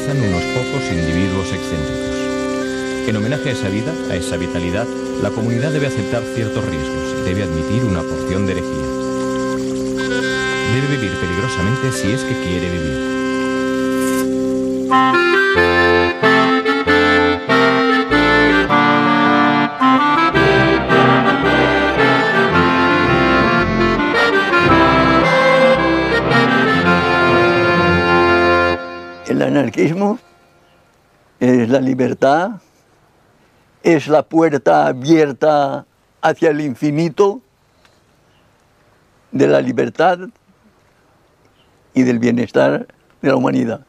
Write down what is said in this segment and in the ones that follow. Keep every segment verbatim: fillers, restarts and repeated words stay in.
caracterizan unos pocos individuos excéntricos. En homenaje a esa vida, a esa vitalidad, la comunidad debe aceptar ciertos riesgos y debe admitir una porción de herejía. Debe vivir peligrosamente si es que quiere vivir. El anarquismo es la libertad, es la puerta abierta hacia el infinito de la libertad y del bienestar de la humanidad.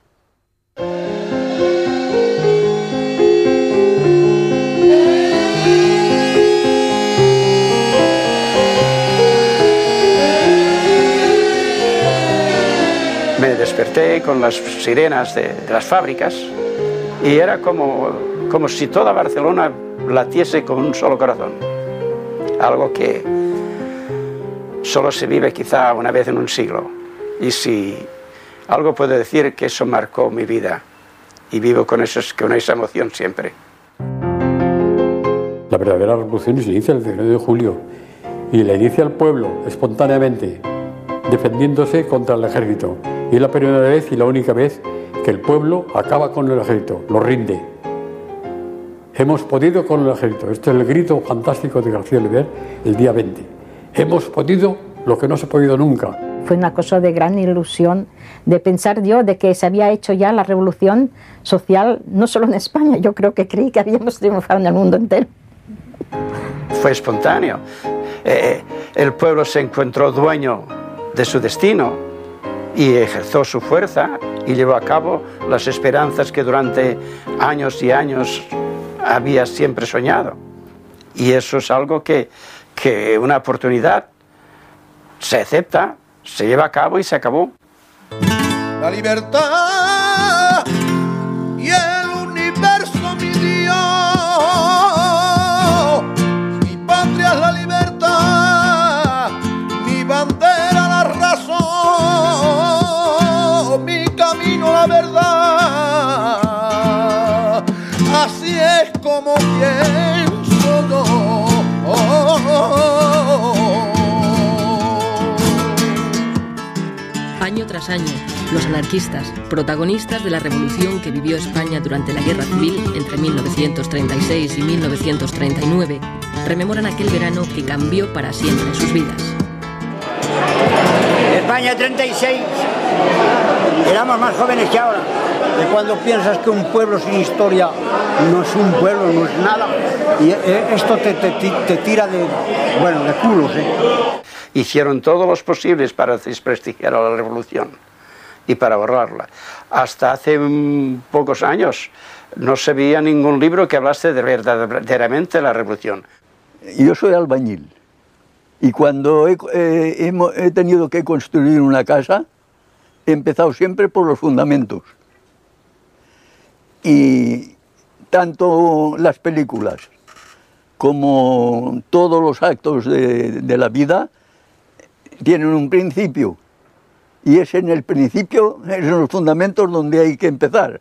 Me desperté con las sirenas de, de las fábricas y era como, como si toda Barcelona latiese con un solo corazón. Algo que solo se vive quizá una vez en un siglo. Y si algo puedo decir, que eso marcó mi vida y vivo con, esos, con esa emoción siempre. La verdadera revolución se inicia el primero de julio y la inicia el pueblo espontáneamente, defendiéndose contra el ejército. Y es la primera vez y la única vez que el pueblo acaba con el ejército, lo rinde. Hemos podido con el ejército. Este es el grito fantástico de García Oliver el día veinte. Hemos podido lo que no se ha podido nunca. Fue una cosa de gran ilusión, de pensar yo de que se había hecho ya la revolución social, no solo en España, yo creo que creí que habíamos triunfado en el mundo entero. Fue espontáneo. Eh, el pueblo se encontró dueño de su destino y ejerció su fuerza y llevó a cabo las esperanzas que durante años y años había siempre soñado. Y eso es algo que, que una oportunidad se acepta, se lleva a cabo y se acabó. La libertad y el universo, mi Dios. Mi patria es la libertad, mi bandera la razón, mi camino la verdad. Así es como pienso yo. Año tras año, los anarquistas, protagonistas de la revolución que vivió España durante la Guerra Civil entre mil novecientos treinta y seis y mil novecientos treinta y nueve, rememoran aquel verano que cambió para siempre sus vidas. España treinta y seis, éramos más jóvenes que ahora. De cuando piensas que un pueblo sin historia no es un pueblo, no es nada, y esto te, te, te tira de, bueno, de culos, ¿eh? Hicieron todos los posibles para desprestigiar a la revolución y para borrarla. Hasta hace um, pocos años no se veía ningún libro que hablase de verdaderamente de la revolución. Yo soy albañil y cuando he, eh, he, he tenido que construir una casa, he empezado siempre por los fundamentos. Y tanto las películas como todos los actos de, de la vida tienen un principio, y es en el principio, es en los fundamentos donde hay que empezar.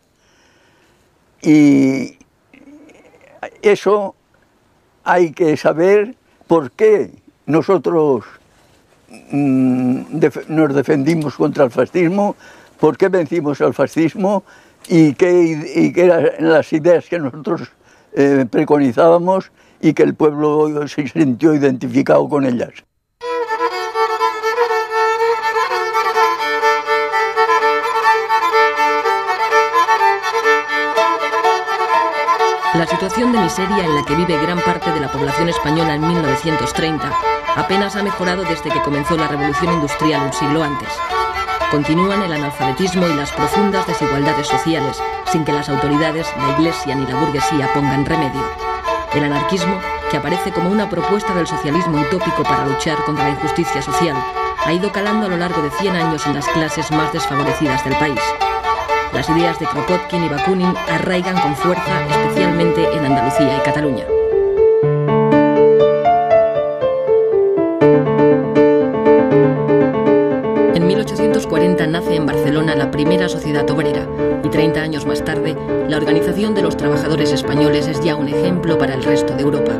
Y eso hay que saber por qué nosotros mmm, def- nos defendimos contra el fascismo, por qué vencimos al fascismo y qué, y qué eran las ideas que nosotros eh, preconizábamos y que el pueblo se sintió identificado con ellas. La situación de miseria en la que vive gran parte de la población española en mil novecientos treinta apenas ha mejorado desde que comenzó la revolución industrial un siglo antes. Continúan el analfabetismo y las profundas desigualdades sociales, sin que las autoridades, la Iglesia ni la burguesía pongan remedio. El anarquismo, que aparece como una propuesta del socialismo utópico para luchar contra la injusticia social, ha ido calando a lo largo de cien años en las clases más desfavorecidas del país. Las ideas de Kropotkin y Bakunin arraigan con fuerza, especialmente en Andalucía y Cataluña. En mil ochocientos cuarenta nace en Barcelona la primera sociedad obrera y treinta años más tarde, la Organización de los Trabajadores Españoles es ya un ejemplo para el resto de Europa.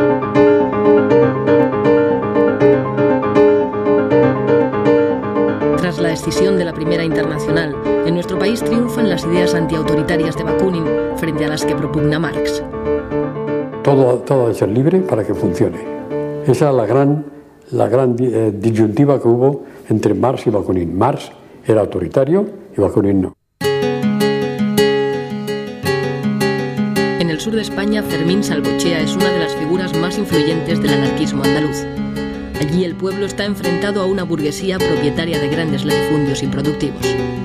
Tras la escisión de la Primera Internacional, en nuestro país triunfan las ideas antiautoritarias de Bakunin frente a las que propugna Marx. Todo, todo ha de ser libre para que funcione. Esa es la gran, la gran eh, disyuntiva que hubo entre Marx y Bakunin. Marx era autoritario y Bakunin no. En el sur de España, Fermín Salvochea es una de las figuras más influyentes del anarquismo andaluz. Allí el pueblo está enfrentado a una burguesía propietaria de grandes latifundios improductivos.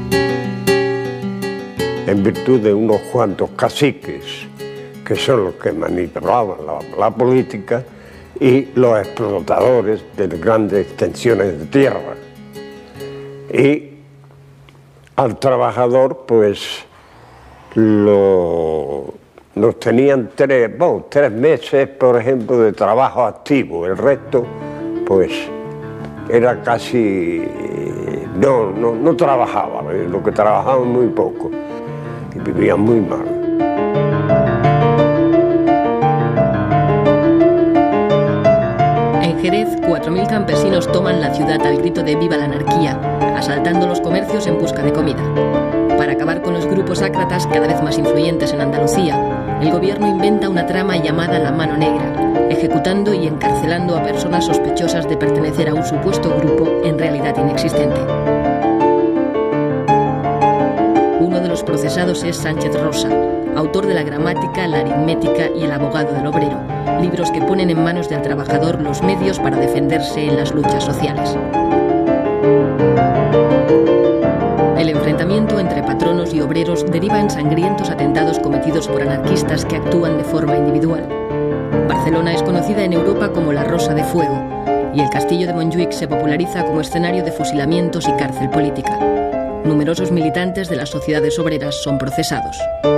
En virtud de unos cuantos caciques, que son los que manipulaban la, la política, y los explotadores de grandes extensiones de tierra. Y al trabajador, pues, lo, nos tenían tres, bueno, tres meses, por ejemplo, de trabajo activo. El resto, pues, era casi... No, no, no trabajaba, lo que trabajaban muy poco, y vivían muy mal. En Jerez, cuatro mil campesinos toman la ciudad al grito de «Viva la anarquía», asaltando los comercios en busca de comida. Para acabar con los grupos ácratas cada vez más influyentes en Andalucía, el gobierno inventa una trama llamada La Mano Negra, ejecutando y encarcelando a personas sospechosas de pertenecer a un supuesto grupo en realidad inexistente. Uno de los procesados es Sánchez Rosa, autor de La Gramática, la Aritmética y El Abogado del Obrero, libros que ponen en manos del trabajador los medios para defenderse en las luchas sociales. El enfrentamiento entre patronos y obreros deriva en sangrientos atentados cometidos por anarquistas que actúan de forma individual. Barcelona es conocida en Europa como la Rosa de Fuego, y el castillo de Montjuïc se populariza como escenario de fusilamientos y cárcel política. Numerosos militantes de las sociedades obreras son procesados.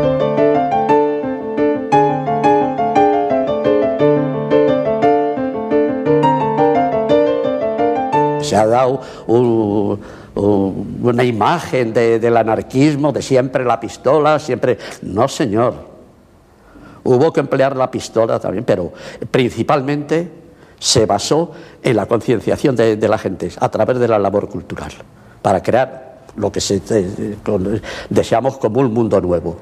Se ha dado un, un, una imagen de, del anarquismo, de siempre la pistola, siempre... No, señor. Hubo que emplear la pistola también, pero principalmente se basó en la concienciación de, de la gente a través de la labor cultural, para crear lo que se, eh, con, deseamos como un mundo nuevo.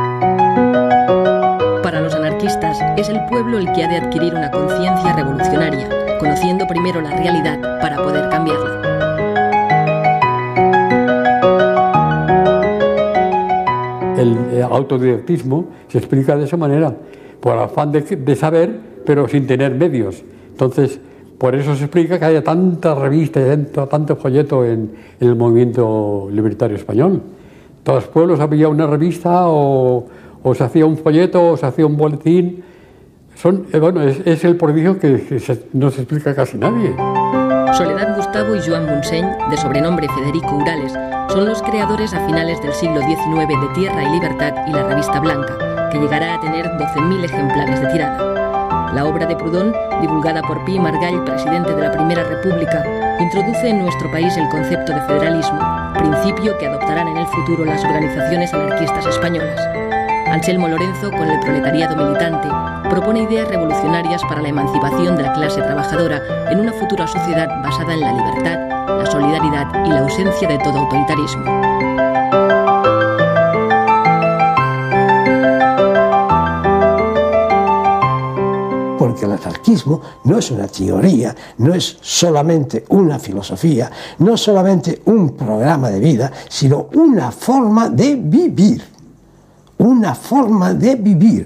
Para los anarquistas, es el pueblo el que ha de adquirir una conciencia revolucionaria, conociendo primero la realidad para poder cambiarla. El autodidactismo se explica de esa manera, por afán de, de saber, pero sin tener medios. Entonces, por eso se explica que haya tanta revista y tanto, tanto folleto en, en el movimiento libertario español. En todos los pueblos había una revista o, o se hacía un folleto o se hacía un boletín. Son, eh, bueno, es, es el prodigio que, que se, no se explica casi nadie. Soledad Gustavo y Joan Montseny, de sobrenombre Federico Urales, son los creadores a finales del siglo diecinueve de Tierra y Libertad y la revista Blanca, que llegará a tener doce mil ejemplares de tirada. La obra de Proudhon, divulgada por Pi Margall, presidente de la Primera República, introduce en nuestro país el concepto de federalismo, principio que adoptarán en el futuro las organizaciones anarquistas españolas. Anselmo Lorenzo, con el proletariado militante, propone ideas revolucionarias para la emancipación de la clase trabajadora en una futura sociedad basada en la libertad, la solidaridad y la ausencia de todo autoritarismo. Porque el anarquismo no es una teoría, no es solamente una filosofía, no es solamente un programa de vida, sino una forma de vivir. Una forma de vivir.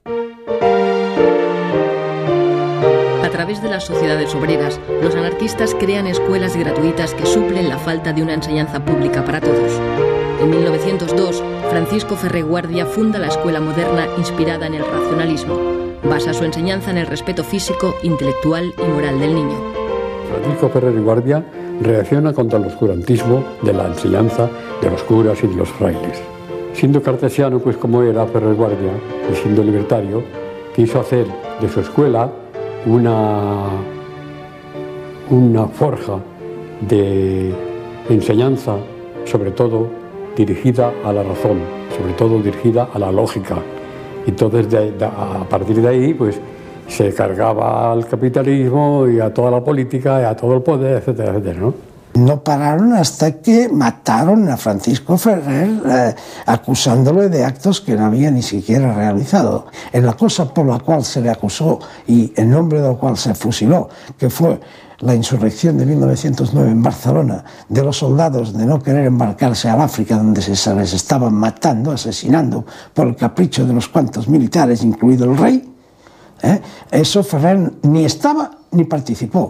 A través de las sociedades obreras, los anarquistas crean escuelas gratuitas que suplen la falta de una enseñanza pública para todos. En mil novecientos dos, Francisco Ferrer Guardia funda la escuela moderna inspirada en el racionalismo. Basa su enseñanza en el respeto físico, intelectual y moral del niño. Francisco Ferrer Guardia reacciona contra el oscurantismo de la enseñanza de los curas y de los frailes. Siendo cartesiano, pues como era Ferrer Guardia, y siendo libertario, quiso hacer de su escuela una, una forja de enseñanza sobre todo dirigida a la razón, sobre todo dirigida a la lógica. Entonces, de, de, a partir de ahí, pues se cargaba al capitalismo y a toda la política y a todo el poder, etcétera, etcétera, ¿no? No pararon hasta que mataron a Francisco Ferrer, eh, acusándole de actos que no había ni siquiera realizado. En la cosa por la cual se le acusó y en nombre de la cual se fusiló, que fue la insurrección de mil novecientos nueve en Barcelona, de los soldados de no querer embarcarse al África, donde se les estaban matando, asesinando por el capricho de unos cuantos militares, incluido el rey, ¿eh? Eso Ferrer ni estaba ni participó.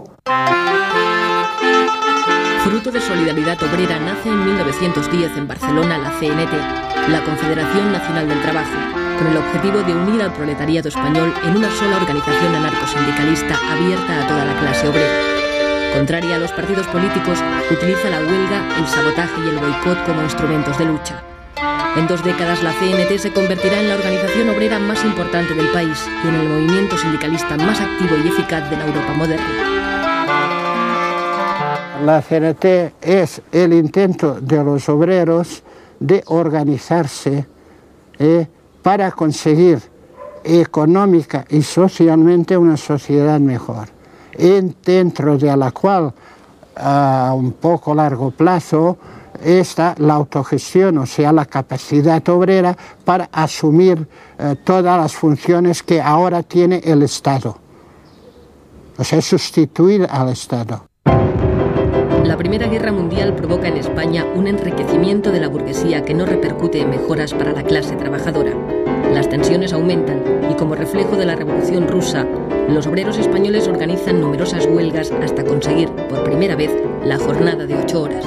Fruto de Solidaridad Obrera nace en mil novecientos diez en Barcelona la C N T, la Confederación Nacional del Trabajo, con el objetivo de unir al proletariado español en una sola organización anarcosindicalista abierta a toda la clase obrera. Contraria a los partidos políticos, utiliza la huelga, el sabotaje y el boicot como instrumentos de lucha. En dos décadas la C N T se convertirá en la organización obrera más importante del país y en el movimiento sindicalista más activo y eficaz de la Europa moderna. La C N T es el intento de los obreros de organizarse eh, para conseguir económica y socialmente una sociedad mejor, en, dentro de la cual a un poco largo plazo está la autogestión, o sea, la capacidad obrera para asumir eh, todas las funciones que ahora tiene el Estado, o sea, sustituir al Estado. La Primera Guerra Mundial provoca en España un enriquecimiento de la burguesía que no repercute en mejoras para la clase trabajadora. Las tensiones aumentan y, como reflejo de la Revolución Rusa, los obreros españoles organizan numerosas huelgas hasta conseguir, por primera vez, la jornada de ocho horas.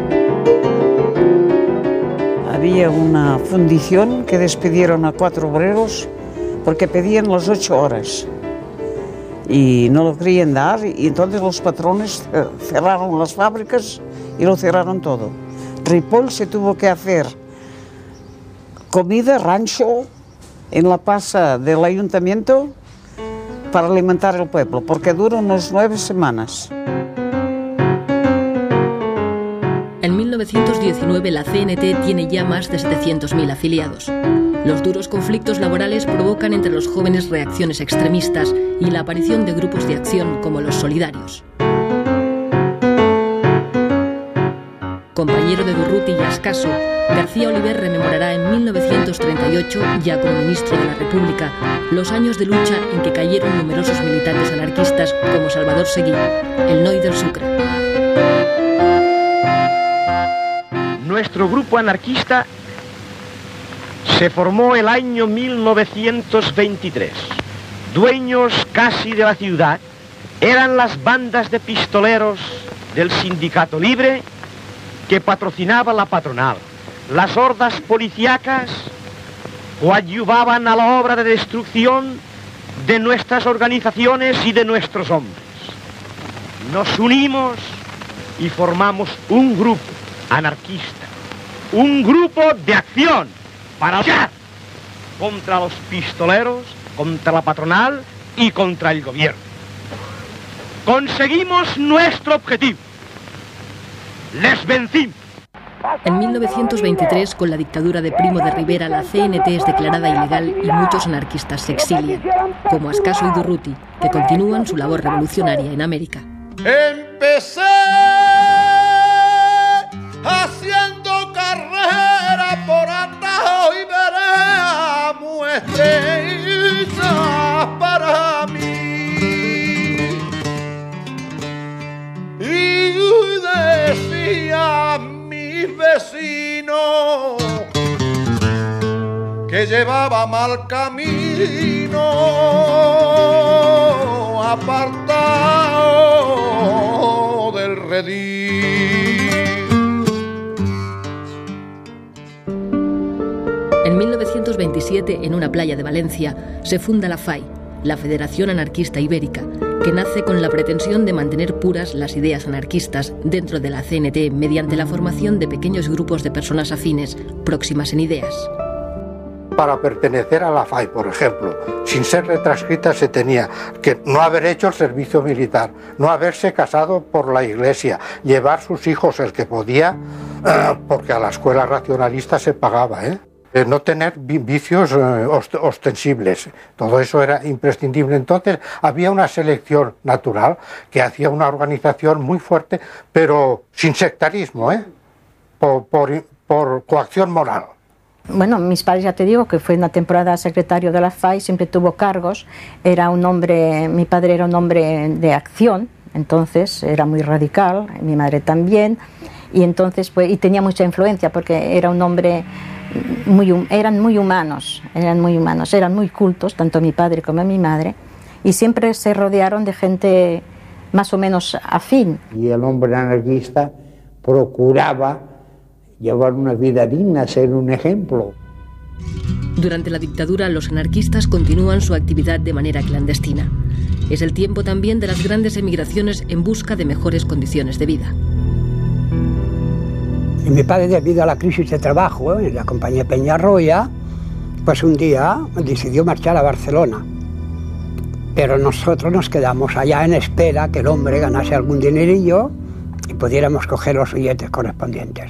Había una fundición que despidieron a cuatro obreros porque pedían las ocho horas. Y no lo querían dar, y entonces los patrones cerraron las fábricas y lo cerraron todo. Ripoll se tuvo que hacer comida, rancho, en la plaza del ayuntamiento para alimentar al pueblo, porque duró unas nueve semanas. En mil novecientos diecinueve la C N T tiene ya más de setecientos mil afiliados. Los duros conflictos laborales provocan entre los jóvenes reacciones extremistas y la aparición de grupos de acción como los solidarios. Compañero de Durruti y Ascaso, García Oliver rememorará en mil novecientos treinta y ocho, ya como ministro de la República, los años de lucha en que cayeron numerosos militantes anarquistas como Salvador Seguí, el Noi del Sucre. Nuestro grupo anarquista se formó el año mil novecientos veintitrés. Dueños casi de la ciudad eran las bandas de pistoleros del Sindicato Libre que patrocinaba la patronal. Las hordas policíacas coadyuvaban a la obra de destrucción de nuestras organizaciones y de nuestros hombres. Nos unimos y formamos un grupo anarquista, un grupo de acción para luchar contra los pistoleros, contra la patronal y contra el gobierno. Conseguimos nuestro objetivo. Les vencimos. En mil novecientos veintitrés, con la dictadura de Primo de Rivera, la C N T es declarada ilegal y muchos anarquistas se exilian, como Ascaso y Durruti, que continúan su labor revolucionaria en América. Empecé haciendo carrera por atajo y vereda, muestreza para mí. Y decía mi vecino que llevaba mal camino, apartado del redil. En mil novecientos veintisiete, en una playa de Valencia, se funda la F A I, la Federación Anarquista Ibérica, que nace con la pretensión de mantener puras las ideas anarquistas dentro de la C N T mediante la formación de pequeños grupos de personas afines, próximas en ideas. Para pertenecer a la F A I, por ejemplo, sin ser retranscrita, se tenía que no haber hecho el servicio militar, no haberse casado por la Iglesia, llevar sus hijos, el que podía, eh, porque a la escuela racionalista se pagaba, ¿eh? Eh, no tener vicios eh, ost ostensibles, todo eso era imprescindible. Entonces había una selección natural que hacía una organización muy fuerte, pero sin sectarismo, ¿eh? por, por, por coacción moral. Bueno, mis padres, ya te digo, que fue una temporada secretario de la F A I, siempre tuvo cargos, era un hombre, mi padre era un hombre de acción, entonces era muy radical, mi madre también, y entonces pues, y tenía mucha influencia porque era un hombre muy, eran muy humanos, eran muy humanos, eran muy cultos, tanto mi padre como mi madre, y siempre se rodearon de gente más o menos afín. Y el hombre anarquista procuraba llevar una vida digna, ser un ejemplo. Durante la dictadura, los anarquistas continúan su actividad de manera clandestina. Es el tiempo también de las grandes emigraciones en busca de mejores condiciones de vida. Y mi padre, debido a la crisis de trabajo en la compañía Peñarroya, pues un día decidió marchar a Barcelona. Pero nosotros nos quedamos allá en espera que el hombre ganase algún dinerillo y pudiéramos coger los billetes correspondientes.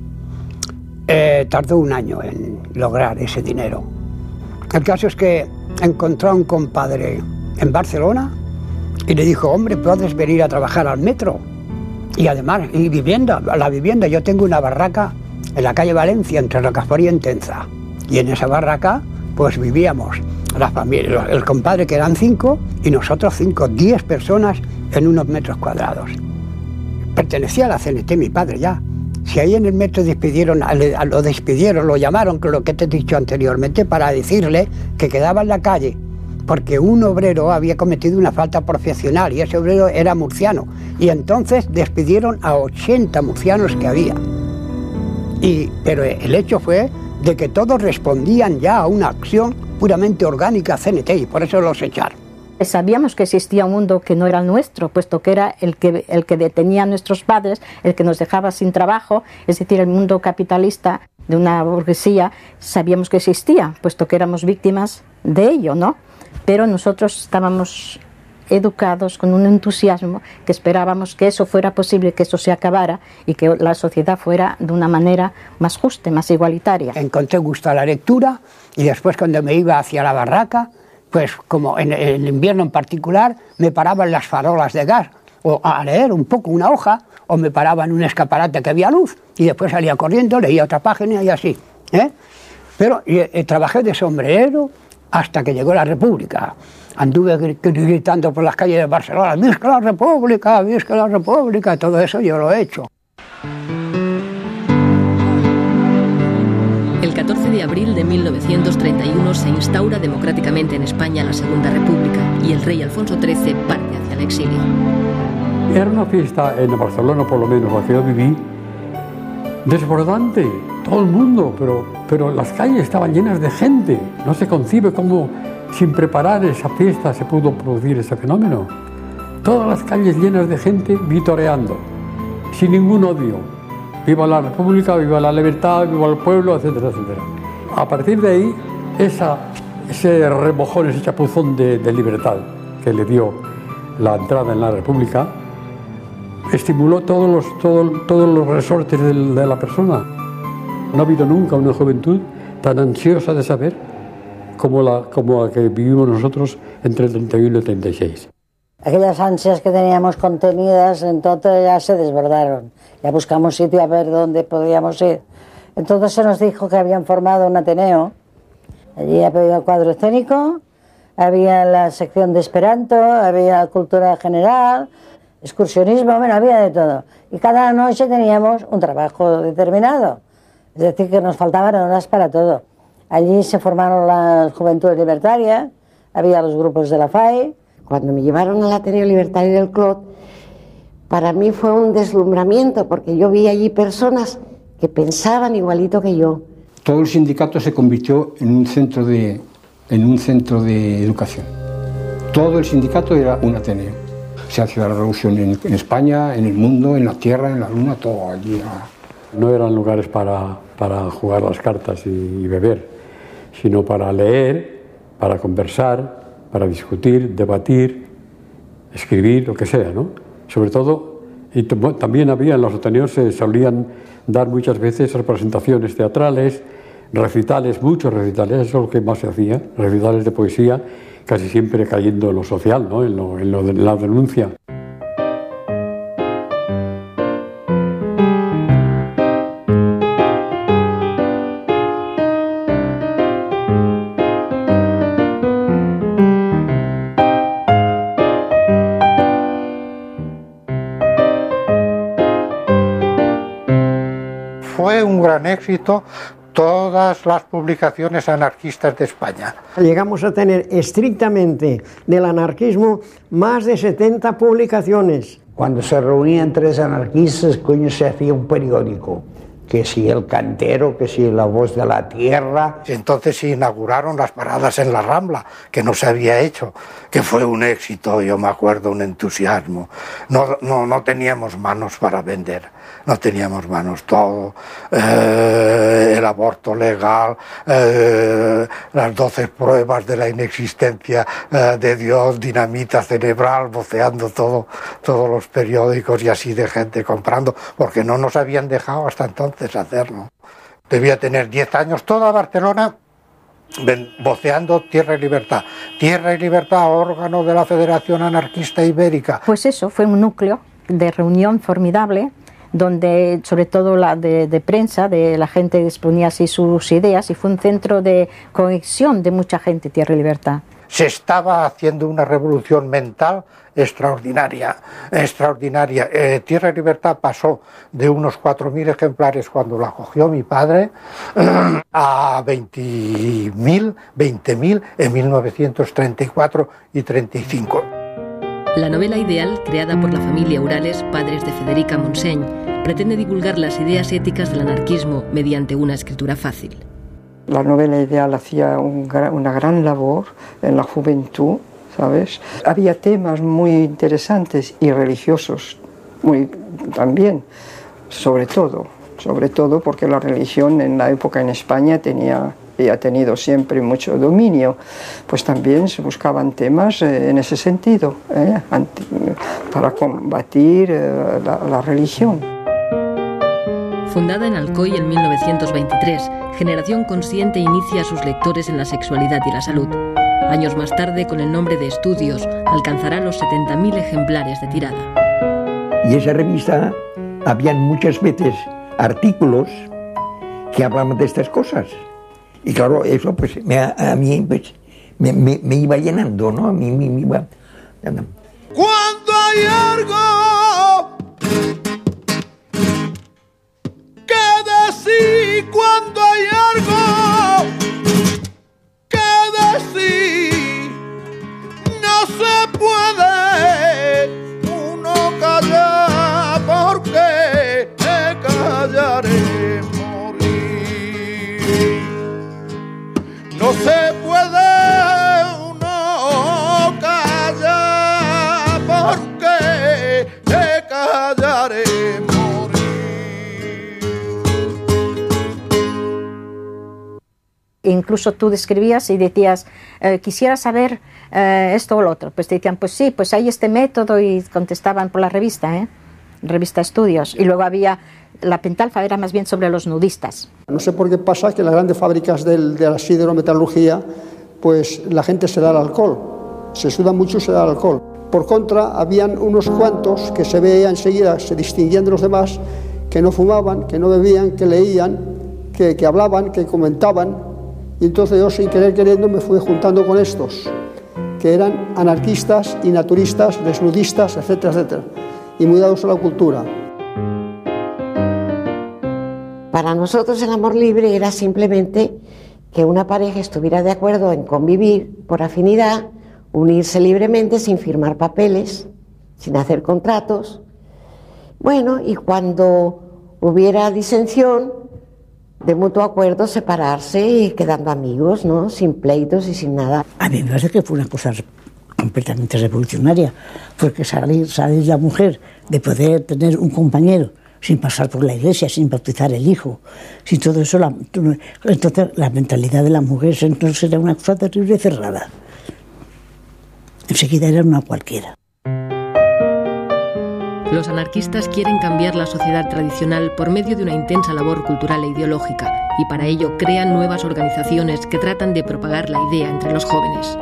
Eh, tardó un año en lograr ese dinero. El caso es que encontró a un compadre en Barcelona y le dijo, hombre, puedes venir a trabajar al metro. Y además, y vivienda, la vivienda, yo tengo una barraca en la calle Valencia, entre Rocafort y Entenza. Y en esa barraca, pues vivíamos la familia, el compadre, que eran cinco, y nosotros cinco, diez personas en unos metros cuadrados. Pertenecía a la C N T, mi padre ya. Si ahí en el metro despidieron, lo despidieron, lo llamaron, que lo que te he dicho anteriormente, para decirle que quedaba en la calle, porque un obrero había cometido una falta profesional y ese obrero era murciano. Y entonces despidieron a ochenta murcianos que había. Y, pero el hecho fue de que todos respondían ya a una acción puramente orgánica C N T y por eso los echaron. Sabíamos que existía un mundo que no era el nuestro, puesto que era el que, el que detenía a nuestros padres, el que nos dejaba sin trabajo, es decir, el mundo capitalista de una burguesía, sabíamos que existía, puesto que éramos víctimas de ello, ¿no? Pero nosotros estábamos educados con un entusiasmo que esperábamos que eso fuera posible, que eso se acabara y que la sociedad fuera de una manera más justa, más igualitaria. Encontré gusto a la lectura y después cuando me iba hacia la barraca, pues como en el invierno en particular, me paraba en las farolas de gas, o a leer un poco una hoja, o me paraba en un escaparate que había luz, y después salía corriendo, leía otra página y así, ¿eh? Pero y, y, trabajé de sombrerero hasta que llegó la República. Anduve gritando por las calles de Barcelona, ¡Visca la República! ¡Visca la República! Todo eso yo lo he hecho. El catorce de abril de mil novecientos treinta y uno se instaura democráticamente en España la Segunda República y el rey Alfonso trece parte hacia el exilio. Era una fiesta en Barcelona, por lo menos la que yo viví, desbordante, todo el mundo, pero, pero las calles estaban llenas de gente. No se concibe cómo sin preparar esa fiesta se pudo producir ese fenómeno. Todas las calles llenas de gente vitoreando, sin ningún odio. Viva la República, viva la libertad, viva el pueblo, etcétera, etcétera. A partir de ahí, esa, ese remojón, ese chapuzón de, de libertad que le dio la entrada en la República, estimuló todos los, todo, todos los resortes de, de la persona. No ha habido nunca una juventud tan ansiosa de saber como la, como la que vivimos nosotros entre el treinta y uno y el treinta y seis. Aquellas ansias que teníamos contenidas, entonces ya se desbordaron. Ya buscamos sitio a ver dónde podíamos ir. Entonces se nos dijo que habían formado un Ateneo. Allí había el cuadro escénico, había la sección de Esperanto, había cultura general, excursionismo, bueno, había de todo. Y cada noche teníamos un trabajo determinado. Es decir, que nos faltaban horas para todo. Allí se formaron las Juventudes Libertarias, había los grupos de la F A I. Cuando me llevaron al Ateneo Libertario del Clot, para mí fue un deslumbramiento, porque yo vi allí personas que pensaban igualito que yo. Todo el sindicato se convirtió en un centro de, en un centro de educación. Todo el sindicato era un Ateneo. Se hacía la revolución en, en España, en el mundo, en la tierra, en la luna, todo allí. No eran lugares para, para jugar las cartas y, y beber, sino para leer, para conversar, para discutir, debatir, escribir, lo que sea, ¿no? Sobre todo Y también había en los Ateneos, se solían dar muchas veces representaciones teatrales, recitales, muchos recitales, eso es lo que más se hacía, recitales de poesía, casi siempre cayendo en lo social, ¿no? en, lo, en, lo de, en la denuncia. Fue un gran éxito todas las publicaciones anarquistas de España. Llegamos a tener estrictamente del anarquismo más de setenta publicaciones. Cuando se reunían tres anarquistas, coño, se hacía un periódico. Que si El Cantero, que si La Voz de la Tierra. Entonces se inauguraron las paradas en la Rambla, que no se había hecho, que fue un éxito, yo me acuerdo, un entusiasmo. No, no, no teníamos manos para vender, no teníamos manos, todo, eh, el aborto legal, eh, las doce pruebas de la inexistencia eh, de Dios, dinamita cerebral, voceando todo, todos los periódicos y así de gente comprando, porque no nos habían dejado hasta entonces hacerlo. Debía tener diez años, toda Barcelona voceando Tierra y Libertad. Tierra y Libertad, órgano de la Federación Anarquista Ibérica. Pues eso, fue un núcleo de reunión formidable, donde sobre todo la de, de prensa, de la gente exponía así sus ideas, y fue un centro de conexión de mucha gente, Tierra y Libertad. Se estaba haciendo una revolución mental extraordinaria, extraordinaria. Eh, Tierra y Libertad pasó de unos cuatro mil ejemplares cuando la cogió mi padre a veinte mil en mil novecientos treinta y cuatro y treinta y cinco. La novela ideal, creada por la familia Urales, padres de Federica Montseny, pretende divulgar las ideas éticas del anarquismo mediante una escritura fácil. La novela ideal hacía un, una gran labor en la juventud, ¿sabes? Había temas muy interesantes y religiosos muy, también, sobre todo, sobre todo porque la religión en la época en España tenía y ha tenido siempre mucho dominio, pues también se buscaban temas eh, en ese sentido, eh, anti, para combatir eh, la, la religión. Fundada en Alcoy en mil novecientos veintitrés, Generación Consciente inicia a sus lectores en la sexualidad y la salud. Años más tarde, con el nombre de Estudios, alcanzará los setenta mil ejemplares de tirada. Y esa revista, habían muchas veces artículos que hablaban de estas cosas. Y claro, eso pues me, a mí pues, me, me, me iba llenando, ¿no? A mí me, me iba... Cuando hay algo que decir, cuando hay algo que decir, no se puede uno callar, porque callaré morir. No se puede uno callar, porque callaré Incluso tú describías y decías, eh, quisiera saber eh, esto o lo otro. Pues te decían, pues sí, pues hay este método, y contestaban por la revista, ¿eh? Revista Estudios. Y luego había, la Pentalfa era más bien sobre los nudistas. No sé por qué pasa que en las grandes fábricas del, de la siderometalurgia, pues la gente se da al alcohol. Se suda mucho y se da al alcohol. Por contra, habían unos cuantos que se veía enseguida, se distinguían de los demás, que no fumaban, que no bebían, que leían, que, que hablaban, que comentaban. Y entonces yo, sin querer queriendo, me fui juntando con estos, que eran anarquistas y naturistas, desnudistas, etcétera, etcétera, y muy dados a la cultura. Para nosotros el amor libre era simplemente que una pareja estuviera de acuerdo en convivir por afinidad, unirse libremente sin firmar papeles, sin hacer contratos. Bueno, y cuando hubiera disensión, de mutuo acuerdo, separarse y quedando amigos, ¿no? Sin pleitos y sin nada. A mí me parece que fue una cosa completamente revolucionaria, porque salir, salir la mujer de poder tener un compañero sin pasar por la iglesia, sin bautizar el hijo, sin todo eso, la, entonces la mentalidad de la mujer entonces era una cosa terrible y cerrada. Enseguida era una cualquiera. Los anarquistas quieren cambiar la sociedad tradicional por medio de una intensa labor cultural e ideológica, y para ello crean nuevas organizaciones que tratan de propagar la idea entre los jóvenes.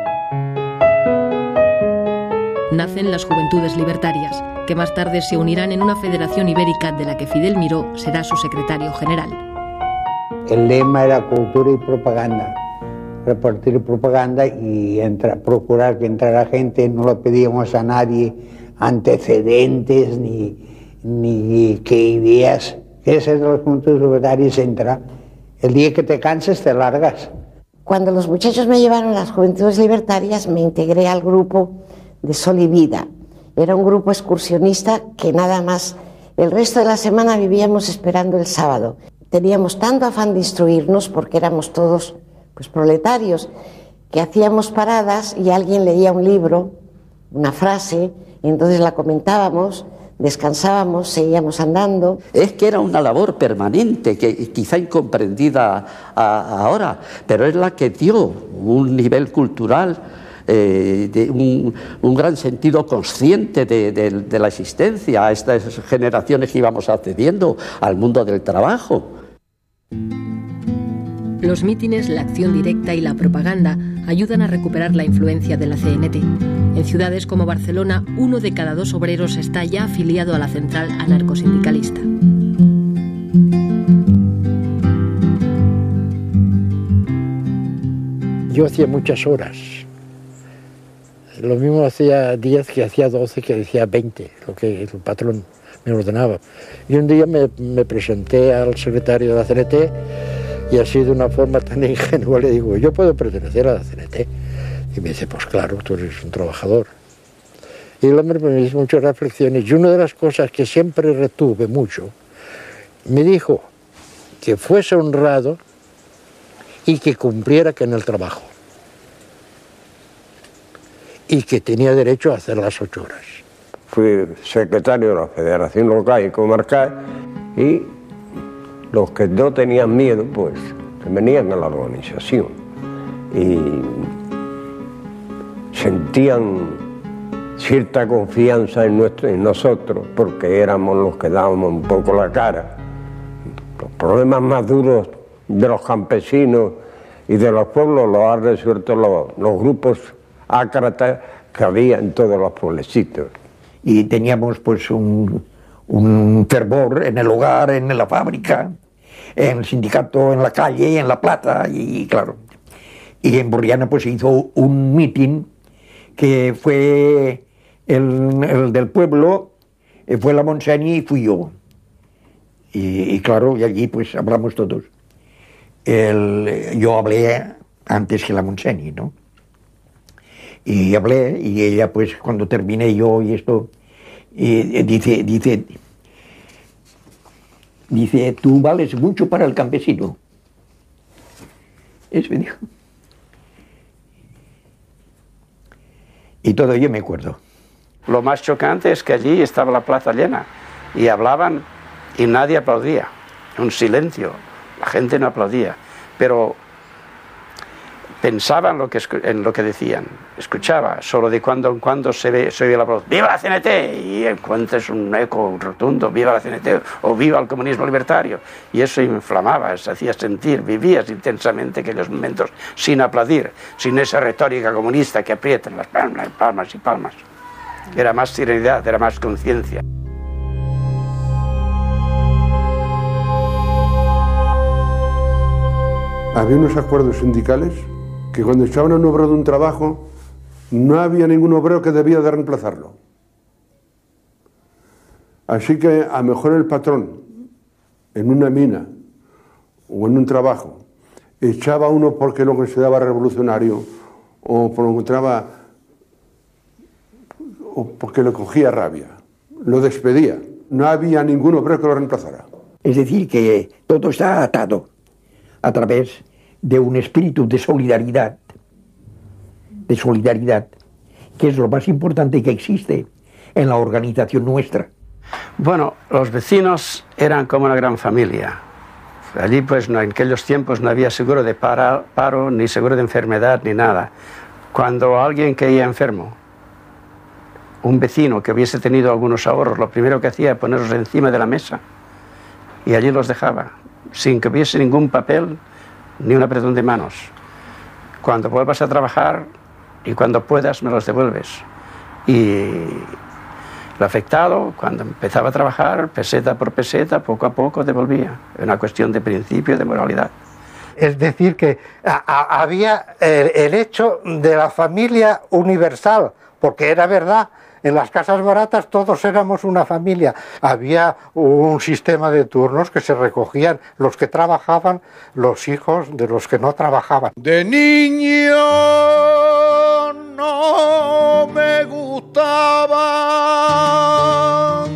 Nacen las Juventudes Libertarias, que más tarde se unirán en una federación ibérica de la que Fidel Miró será su secretario general. El lema era cultura y propaganda, repartir propaganda y entra, procurar que entrara gente. No le pedíamos a nadie antecedentes ni, ni qué ideas. ¿Quieres ser de los Juventudes Libertarias? Entra. El día que te canses te largas. Cuando los muchachos me llevaron a las Juventudes Libertarias me integré al grupo de Sol y Vida. Era un grupo excursionista que nada más el resto de la semana vivíamos esperando el sábado. Teníamos tanto afán de instruirnos porque éramos todos pues proletarios, que hacíamos paradas y alguien leía un libro, una frase, y entonces la comentábamos, descansábamos, seguíamos andando. Es que era una labor permanente, que quizá incomprendida a, ahora, pero es la que dio un nivel cultural, eh, de un, un gran sentido consciente de, de, de la existencia a estas generaciones que íbamos accediendo al mundo del trabajo. Los mítines, la acción directa y la propaganda ayudan a recuperar la influencia de la C N T. En ciudades como Barcelona, uno de cada dos obreros está ya afiliado a la central anarcosindicalista. Yo hacía muchas horas. Lo mismo hacía diez que hacía doce, que decía veinte, lo que el patrón me ordenaba. Y un día me, me presenté al secretario de la C N T y así de una forma tan ingenua le digo, yo puedo pertenecer a la C N T. Y me dice, pues claro, tú eres un trabajador. Y el hombre me hizo muchas reflexiones y una de las cosas que siempre retuve mucho, me dijo que fuese honrado y que cumpliera que en el trabajo. Y que tenía derecho a hacer las ocho horas. Fui secretario de la Federación Local y Comarcal y los que no tenían miedo, pues, que venían a la organización y sentían cierta confianza en, nuestro, en nosotros, porque éramos los que dábamos un poco la cara. Los problemas más duros de los campesinos y de los pueblos los han resuelto los, los grupos ácratas que había en todos los pueblecitos. Y teníamos pues un, un fervor en el hogar, en la fábrica, en el sindicato, en la calle, en La Plata, y claro. Y en Borriana pues se hizo un mitin que fue el, el del pueblo, fue la Montseny y fui yo. Y, y claro, y allí pues hablamos todos. El, yo hablé antes que la Montseny, ¿no? Y hablé, y ella pues cuando terminé yo y esto, y dice, dice, dice, tú vales mucho para el campesino. Eso me dijo. Y todo yo me acuerdo. Lo más chocante es que allí estaba la plaza llena y hablaban y nadie aplaudía, un silencio, la gente no aplaudía, pero pensaban lo que, en lo que decían, escuchaba, solo de cuando en cuando se, ve, se oía la voz, ¡viva la C N T! Y encuentras un eco rotundo, ¡viva la C N T! O ¡viva el comunismo libertario! Y eso inflamaba, se hacía sentir, vivías intensamente aquellos momentos sin aplaudir, sin esa retórica comunista que aprietan las palmas, palmas y palmas. Era más serenidad, era más conciencia. Había unos acuerdos sindicales que cuando echaban a un obrero de un trabajo, no había ningún obrero que debía de reemplazarlo. Así que a lo mejor el patrón, en una mina o en un trabajo, echaba a uno porque lo consideraba revolucionario o porque lo encontraba o porque le cogía rabia, lo despedía. No había ningún obrero que lo reemplazara. Es decir, que todo está atado a través de un espíritu de solidaridad, de solidaridad, que es lo más importante que existe en la organización nuestra. Bueno, los vecinos eran como una gran familia. Allí, pues, no, en aquellos tiempos no había seguro de para, paro, ni seguro de enfermedad, ni nada. Cuando alguien caía enfermo, un vecino que hubiese tenido algunos ahorros, lo primero que hacía era ponerlos encima de la mesa y allí los dejaba, sin que hubiese ningún papel ni un apretón de manos. Cuando vuelvas a trabajar y cuando puedas me los devuelves. Y el afectado, cuando empezaba a trabajar, peseta por peseta, poco a poco devolvía. Es una cuestión de principio, de moralidad. Es decir, que a, a, había el, el hecho de la familia universal, porque era verdad, en las casas baratas todos éramos una familia. Había un sistema de turnos que se recogían los que trabajaban, los hijos de los que no trabajaban. De niño no me gustaban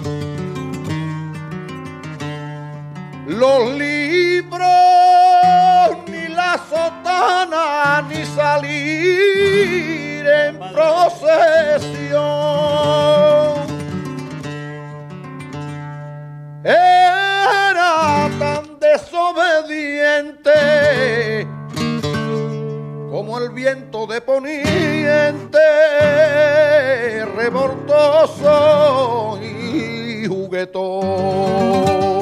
los libros, ni la sotana, ni salir en procesión. Era tan desobediente como el viento de poniente, revoltoso y juguetón.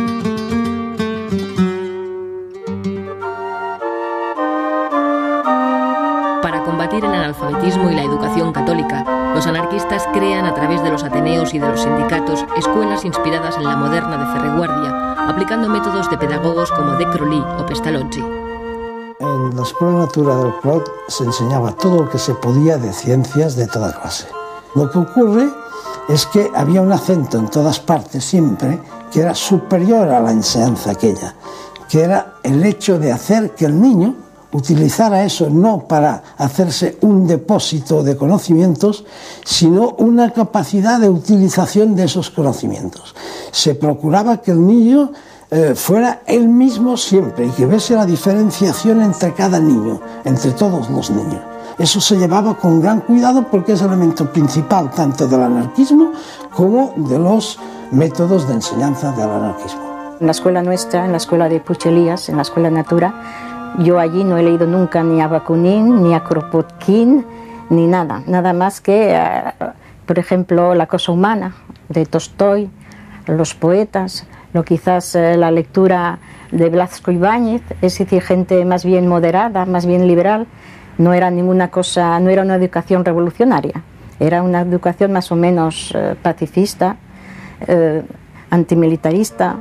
Para combatir el analfabetismo y la educación católica, los anarquistas crean a través de los ateneos y de los sindicatos escuelas inspiradas en la moderna de Ferreguardia, aplicando métodos de pedagogos como De Crolí o Pestalozzi. En la Escuela Natura del Clot se enseñaba todo lo que se podía de ciencias de toda clase. Lo que ocurre es que había un acento en todas partes siempre que era superior a la enseñanza aquella, que era el hecho de hacer que el niño utilizara eso no para hacerse un depósito de conocimientos, sino una capacidad de utilización de esos conocimientos. Se procuraba que el niño eh, fuera él mismo siempre y que viese la diferenciación entre cada niño, entre todos los niños. Eso se llevaba con gran cuidado porque es el elemento principal tanto del anarquismo como de los métodos de enseñanza del anarquismo. En la escuela nuestra, en la escuela de Puchelías, en la escuela Natura, yo allí no he leído nunca ni a Bakunin, ni a Kropotkin, ni nada. Nada más que, uh, por ejemplo, La cosa humana, de Tolstoy, los poetas, lo quizás uh, la lectura de Blasco Ibáñez, es decir, gente más bien moderada, más bien liberal. No era ninguna cosa, no era una educación revolucionaria, era una educación más o menos uh, pacifista, uh, antimilitarista,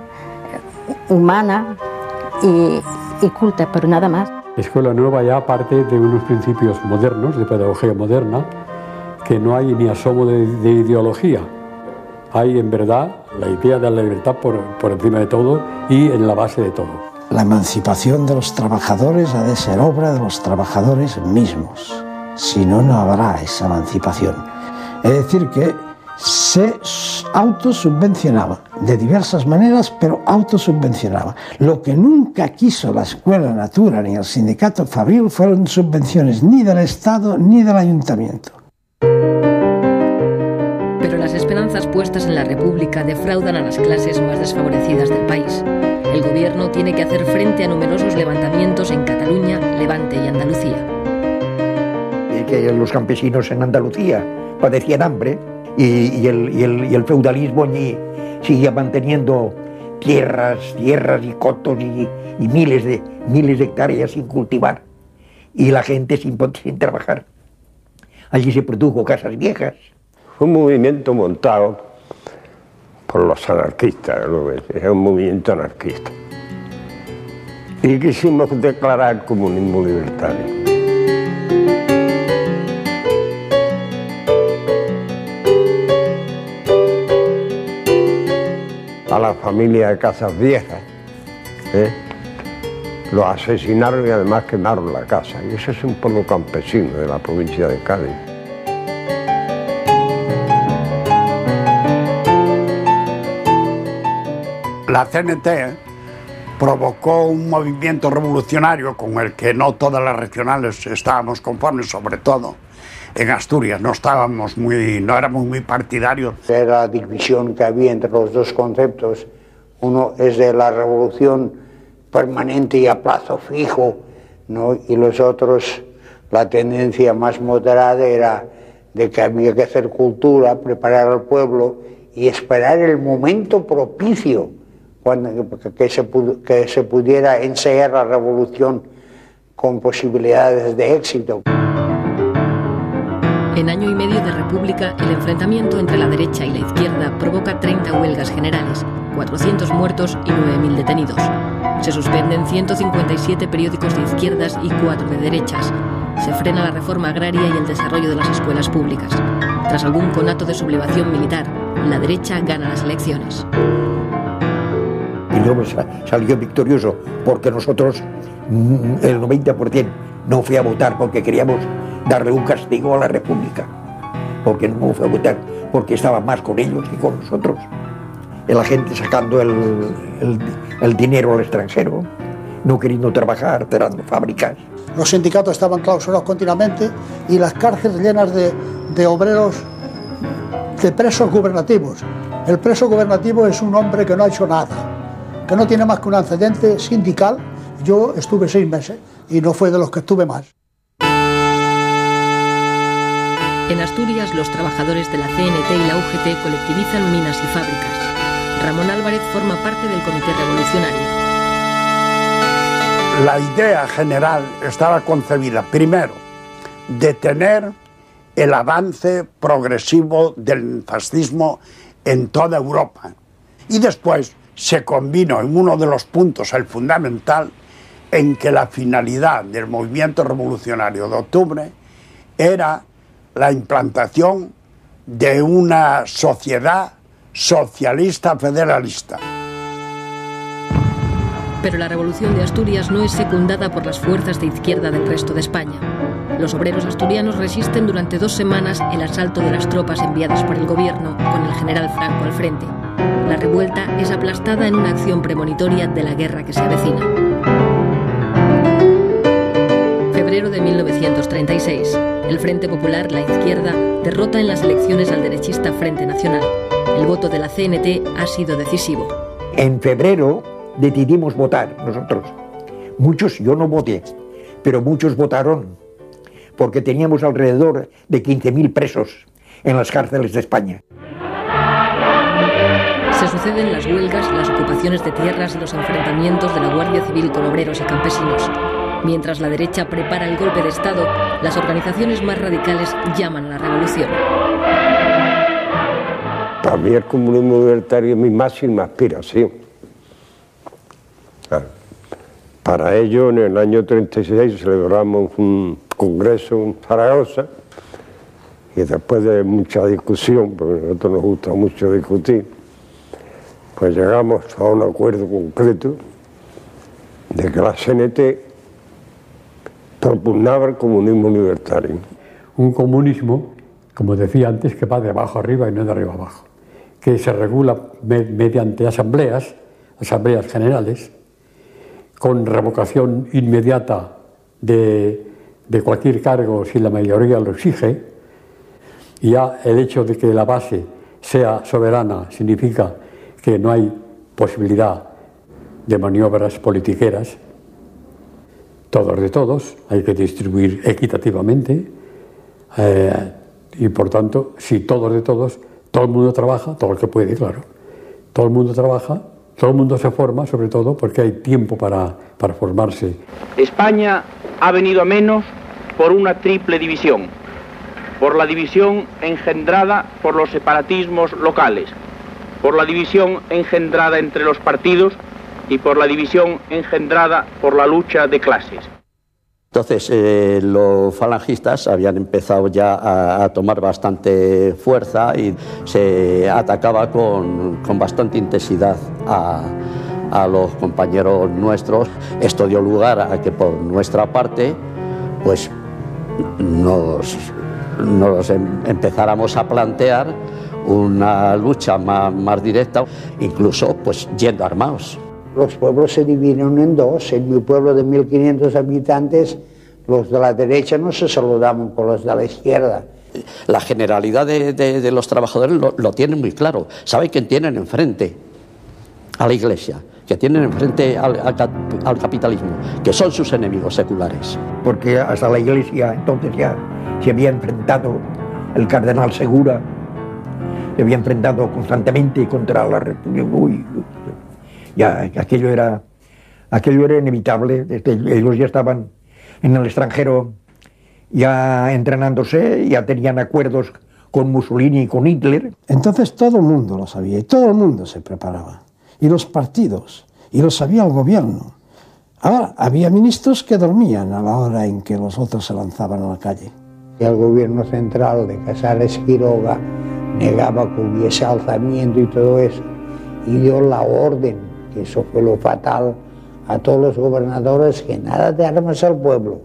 uh, humana y... y culta, pero nada más. La Escuela Nueva ya parte de unos principios modernos, de pedagogía moderna, que no hay ni asomo de, de ideología. Hay en verdad la idea de la libertad por, por encima de todo y en la base de todo. La emancipación de los trabajadores ha de ser obra de los trabajadores mismos, si no, no habrá esa emancipación. Es decir, que se autosubvencionaba de diversas maneras, pero autosubvencionaba. Lo que nunca quiso la Escuela Natura ni el sindicato Fabril fueron subvenciones ni del Estado ni del Ayuntamiento. Pero las esperanzas puestas en la República defraudan a las clases más desfavorecidas del país. El gobierno tiene que hacer frente a numerosos levantamientos en Cataluña, Levante y Andalucía. Y que los campesinos en Andalucía padecían hambre. Y, y, el, y, el, y el feudalismo allí seguía manteniendo tierras, tierras y cotos y, y miles, de, miles de hectáreas sin cultivar y la gente sin, sin trabajar. Allí se produjo casas viejas. Fue un movimiento montado por los anarquistas, es un movimiento anarquista. Y quisimos declarar el comunismo libertario. A la familia de Casas Viejas, ¿eh? Los asesinaron y además quemaron la casa. Y ese es un pueblo campesino de la provincia de Cádiz. La C N T provocó un movimiento revolucionario con el que no todas las regionales estábamos conformes, sobre todo en Asturias no estábamos muy, no éramos muy partidarios. Era la división que había entre los dos conceptos. Uno es de la revolución permanente y a plazo fijo, ¿no? Y los otros, la tendencia más moderada era de que había que hacer cultura, preparar al pueblo y esperar el momento propicio cuando, que, que, se, que se pudiera ensayar la revolución con posibilidades de éxito. En año y medio de república, el enfrentamiento entre la derecha y la izquierda provoca treinta huelgas generales, cuatrocientos muertos y nueve mil detenidos. Se suspenden ciento cincuenta y siete periódicos de izquierdas y cuatro de derechas. Se frena la reforma agraria y el desarrollo de las escuelas públicas. Tras algún conato de sublevación militar, la derecha gana las elecciones. El hombre salió victorioso porque nosotros, el noventa por ciento, no fui a votar porque queríamos darle un castigo a la República. Porque no fue a votar, porque estaba más con ellos que con nosotros. La gente sacando el, el, el dinero al extranjero, no queriendo trabajar, cerrando fábricas. Los sindicatos estaban clausurados continuamente y las cárceles llenas de, de obreros, de presos gubernativos. El preso gubernativo es un hombre que no ha hecho nada, que no tiene más que un antecedente sindical. Yo estuve seis meses y no fue de los que estuve más. En Asturias, los trabajadores de la C N T y la U G T colectivizan minas y fábricas. Ramón Álvarez forma parte del Comité Revolucionario. La idea general estaba concebida, primero, detener el avance progresivo del fascismo en toda Europa. Y después se combinó en uno de los puntos, el fundamental, en que la finalidad del movimiento revolucionario de octubre era la implantación de una sociedad socialista federalista. Pero la revolución de Asturias no es secundada por las fuerzas de izquierda del resto de España. Los obreros asturianos resisten durante dos semanas el asalto de las tropas enviadas por el gobierno, con el general Franco al frente. La revuelta es aplastada en una acción premonitoria de la guerra que se avecina. Febrero de mil novecientos treinta y seis. El Frente Popular, la izquierda, derrota en las elecciones al derechista Frente Nacional. El voto de la C N T ha sido decisivo. En febrero decidimos votar nosotros. Muchos, yo no voté, pero muchos votaron, porque teníamos alrededor de quince mil presos en las cárceles de España. Se suceden las huelgas, las ocupaciones de tierras y los enfrentamientos de la Guardia Civil con obreros y campesinos. Mientras la derecha prepara el golpe de Estado, las organizaciones más radicales llaman a la revolución. Para mí el comunismo libertario es mi máxima aspiración. Para ello, en el año treinta y seis celebramos un congreso en Zaragoza y después de mucha discusión, porque a nosotros nos gusta mucho discutir, pues llegamos a un acuerdo concreto de que la C N T propugnaba el comunismo libertario. Un comunismo, como decía antes, que va de abajo arriba y no de arriba abajo, que se regula me mediante asambleas, asambleas generales, con revocación inmediata de, de cualquier cargo si la mayoría lo exige, y ya el hecho de que la base sea soberana significa que no hay posibilidad de maniobras politiqueras. Todos de todos, hay que distribuir equitativamente, eh, y por tanto, si todos de todos, todo el mundo trabaja, todo el que puede, claro, todo el mundo trabaja, todo el mundo se forma, sobre todo porque hay tiempo para, para formarse. España ha venido a menos por una triple división, por la división engendrada por los separatismos locales, por la división engendrada entre los partidos y por la división engendrada por la lucha de clases. Entonces, eh, los falangistas habían empezado ya a, a tomar bastante fuerza y se atacaba con, con bastante intensidad a, a los compañeros nuestros. Esto dio lugar a que por nuestra parte, pues, nos, nos em, empezáramos a plantear una lucha más, más directa, incluso pues yendo armados. Los pueblos se dividieron en dos. En mi pueblo de mil quinientos habitantes, los de la derecha no se saludaban con los de la izquierda. La generalidad de, de, de los trabajadores lo, lo tienen muy claro. Saben que tienen enfrente a la Iglesia, que tienen enfrente al, al, al capitalismo, que son sus enemigos seculares. Porque hasta la Iglesia entonces ya se había enfrentado el cardenal Segura se había enfrentado constantemente contra la República. Uy, ya aquello era, aquello era inevitable. Ellos ya estaban en el extranjero ya entrenándose, ya tenían acuerdos con Mussolini y con Hitler. Entonces todo el mundo lo sabía y todo el mundo se preparaba. Y los partidos, y lo sabía el gobierno. Ahora, había ministros que dormían a la hora en que los otros se lanzaban a la calle. El gobierno central de Casares Quiroga negaba que hubiese alzamiento y todo eso, y dio la orden, que eso fue lo fatal, a todos los gobernadores, que nada de armas al pueblo.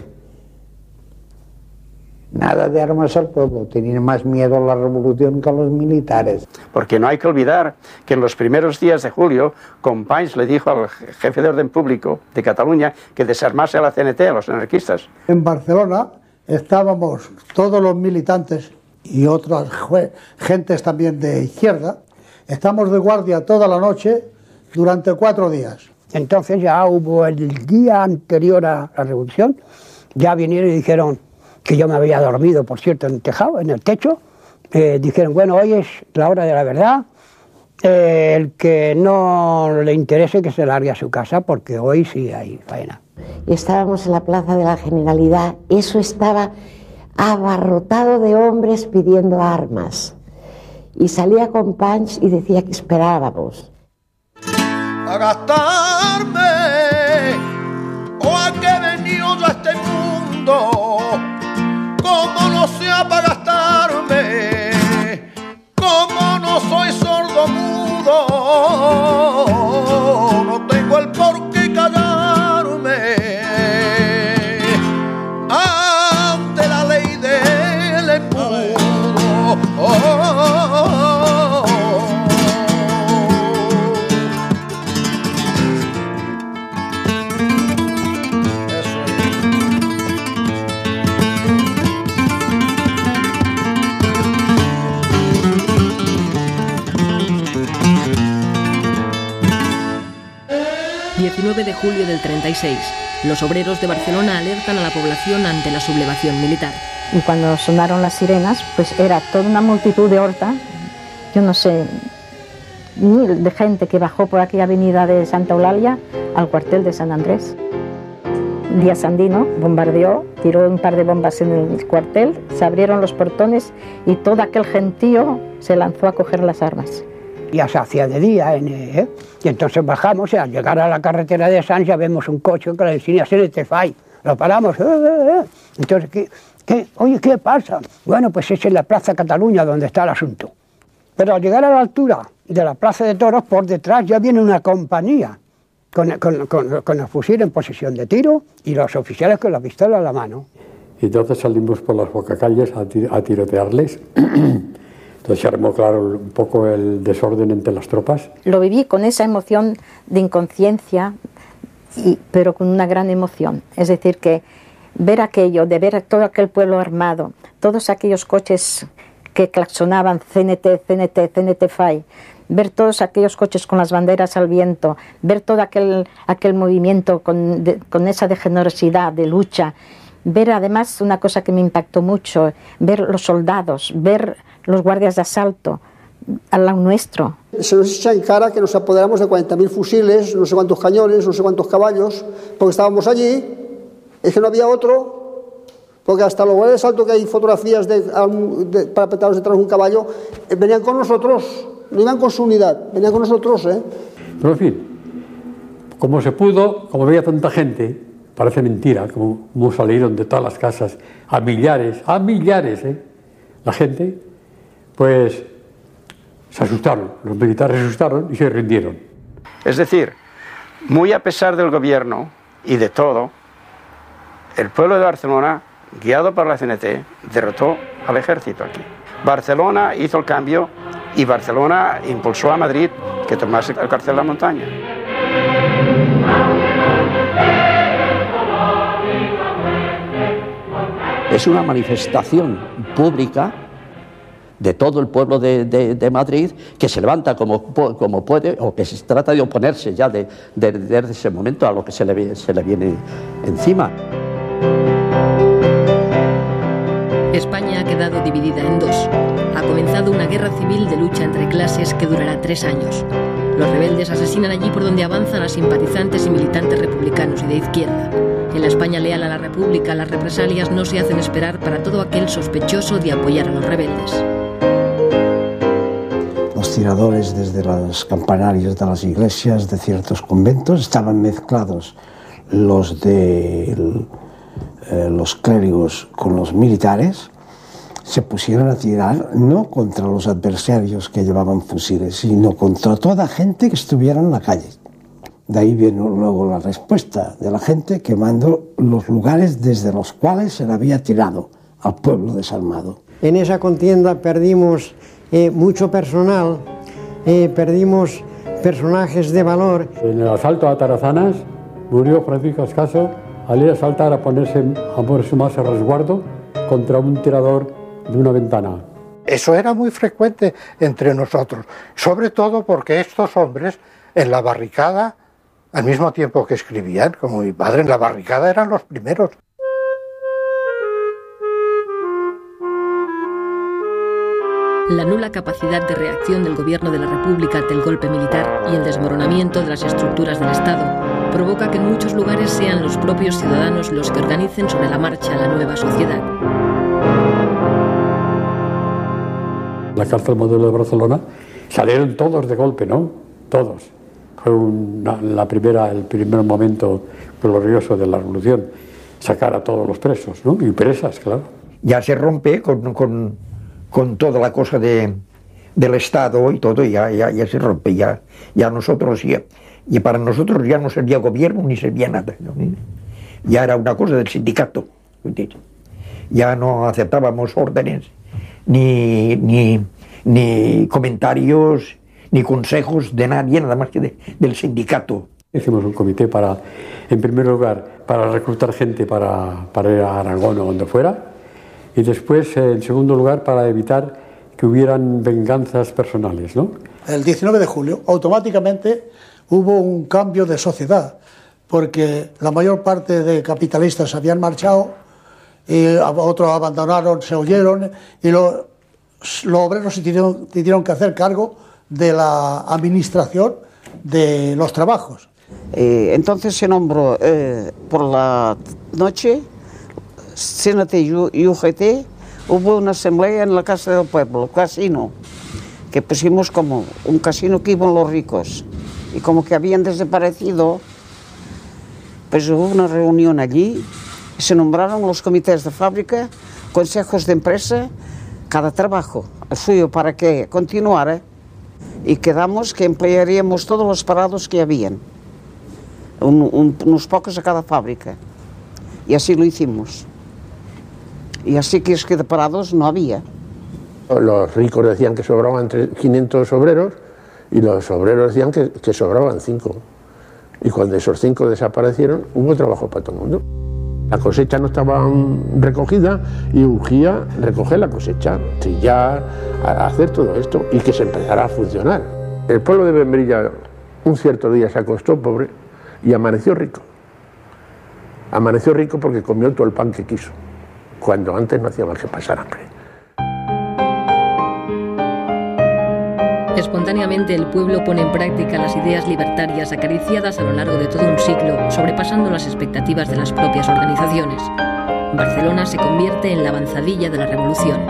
Nada de armas al pueblo, tenían más miedo a la revolución que a los militares. Porque no hay que olvidar que en los primeros días de julio, Companys le dijo al jefe de orden público de Cataluña que desarmase a la C N T, a los anarquistas. En Barcelona estábamos todos los militantes y otras gentes también de izquierda, estamos de guardia toda la noche durante cuatro días. Entonces ya hubo el día anterior a la revolución, ya vinieron y dijeron que yo me había dormido, por cierto, en el tejado, en el techo. Eh, dijeron, bueno, hoy es la hora de la verdad, eh, el que no le interese que se largue a su casa, porque hoy sí hay faena. Y estábamos en la Plaza de la Generalidad, eso estaba abarrotado de hombres pidiendo armas. Y salía Companys y decía que esperábamos. A gastarme, o a que he venido yo a este mundo, como no sea para gastarme, como no soy sordo mudo, no tengo el por qué callarme ante la ley del embudo. Oh, oh, oh, oh. diecinueve de julio del treinta y seis. Los obreros de Barcelona alertan a la población ante la sublevación militar. Y cuando sonaron las sirenas, pues era toda una multitud de horta, yo no sé, mil de gente que bajó por aquella avenida de Santa Eulalia al cuartel de San Andrés. Díaz Sandino bombardeó, tiró un par de bombas en el cuartel, se abrieron los portones y todo aquel gentío se lanzó a coger las armas. Ya se hacía de día, ¿eh? Y entonces bajamos y al llegar a la carretera de Sants ya vemos un coche que le decía C N T F A I. Lo paramos. Eh, eh, eh. Entonces, ¿qué, qué? Oye, ¿qué pasa? Bueno, pues es en la Plaza Cataluña donde está el asunto. Pero al llegar a la altura de la Plaza de Toros, por detrás ya viene una compañía con, con, con, con el fusil en posición de tiro y los oficiales con la pistola en la mano. Y entonces salimos por las bocacalles a, tir a tirotearles. Entonces se armó, claro, un poco el desorden entre las tropas. Lo viví con esa emoción de inconsciencia, y, pero con una gran emoción. Es decir, que ver aquello, de ver todo aquel pueblo armado, todos aquellos coches que claxonaban C N T, C N T, C N T F A I, ver todos aquellos coches con las banderas al viento, ver todo aquel, aquel movimiento con, de, con esa de generosidad, de lucha, ver además una cosa que me impactó mucho, ver los soldados, ver los guardias de asalto al lado nuestro. Se nos echa en cara que nos apoderamos de cuarenta mil fusiles, no sé cuántos cañones, no sé cuántos caballos, porque estábamos allí, es que no había otro, porque hasta los guardias de asalto, que hay fotografías de, de parapetados detrás de un caballo, eh, venían con nosotros, no iban con su unidad, venían con nosotros, ¿eh? Pero en fin, como se pudo, como veía tanta gente, parece mentira, como, como salieron de todas las casas, a millares, a millares, ¿eh? La gente, pues se asustaron, los militares se asustaron y se rindieron. Es decir, muy a pesar del gobierno y de todo, el pueblo de Barcelona, guiado por la C N T, derrotó al ejército aquí. Barcelona hizo el cambio y Barcelona impulsó a Madrid que tomase el cartel de la montaña. Es una manifestación pública de todo el pueblo de, de, de Madrid, que se levanta como, como puede, o que se trata de oponerse ya de, de, desde ese momento a lo que se le, se le viene encima. España ha quedado dividida dividida en dos. Ha comenzado una guerra civil de lucha entre clases que durará tres años. Los rebeldes asesinan allí por donde avanzan a simpatizantes y militantes republicanos y de izquierda. En la España leal a la República, las represalias no se hacen esperar para todo aquel sospechoso de apoyar a los rebeldes. Los tiradores desde los campanarios de las iglesias de ciertos conventos estaban mezclados, los de eh, los clérigos con los militares. Se pusieron a tirar no contra los adversarios que llevaban fusiles, sino contra toda gente que estuviera en la calle. De ahí viene luego la respuesta de la gente quemando los lugares desde los cuales se le había tirado al pueblo desarmado. En esa contienda perdimos eh, mucho personal, eh, perdimos personajes de valor. En el asalto a Tarazanas murió Francisco Ascaso al ir a saltar a ponerse, a ponerse más a resguardo contra un tirador de una ventana. Eso era muy frecuente entre nosotros, sobre todo porque estos hombres en la barricada, al mismo tiempo que escribían, como mi padre, en la barricada eran los primeros. La nula capacidad de reacción del gobierno de la República ante el golpe militar y el desmoronamiento de las estructuras del Estado provoca que en muchos lugares sean los propios ciudadanos los que organicen sobre la marcha la nueva sociedad. La cárcel modelo de Barcelona salieron todos de golpe, ¿no? Todos. Fue una, la primera, el primer momento glorioso de la revolución, sacar a todos los presos, ¿no? Y presas, claro. Ya se rompe con, con, con toda la cosa de, del Estado y todo, ya, ya, ya se rompe, ya, ya nosotros, ya, y para nosotros ya no servía gobierno ni servía nada, ¿no? Ya era una cosa del sindicato, ya no aceptábamos órdenes, ni, ni, ni comentarios, ni consejos de nadie, nada más que de, del sindicato. Hicimos un comité para, en primer lugar, para reclutar gente para, para ir a Aragón o donde fuera, y después, en segundo lugar, para evitar que hubieran venganzas personales, ¿no? El diecinueve de julio, automáticamente hubo un cambio de sociedad, porque la mayor parte de capitalistas habían marchado, y otros abandonaron, se huyeron, y lo, los obreros se tuvieron, tuvieron que hacer cargo de la administración de los trabajos. Eh, entonces se nombró eh, por la noche, C N T y U G T, hubo una asamblea en la Casa del Pueblo, casino, que pusimos como un casino que iban los ricos, y como que habían desaparecido, pues hubo una reunión allí, y se nombraron los comités de fábrica, consejos de empresa, cada trabajo, el suyo para que continuara, y quedamos que emplearíamos todos los parados que habían, un, un, unos pocos a cada fábrica, y así lo hicimos. Y así que es que de parados no había. Los ricos decían que sobraban quinientos obreros y los obreros decían que, que sobraban cinco. Y cuando esos cinco desaparecieron, hubo trabajo para todo el mundo. La cosecha no estaba recogida y urgía recoger la cosecha, trillar, hacer todo esto y que se empezara a funcionar. El pueblo de Membrilla un cierto día se acostó pobre y amaneció rico. Amaneció rico porque comió todo el pan que quiso, cuando antes no hacía más que pasar hambre. Espontáneamente el pueblo pone en práctica las ideas libertarias acariciadas a lo largo de todo un siglo, sobrepasando las expectativas de las propias organizaciones. Barcelona se convierte en la avanzadilla de la revolución.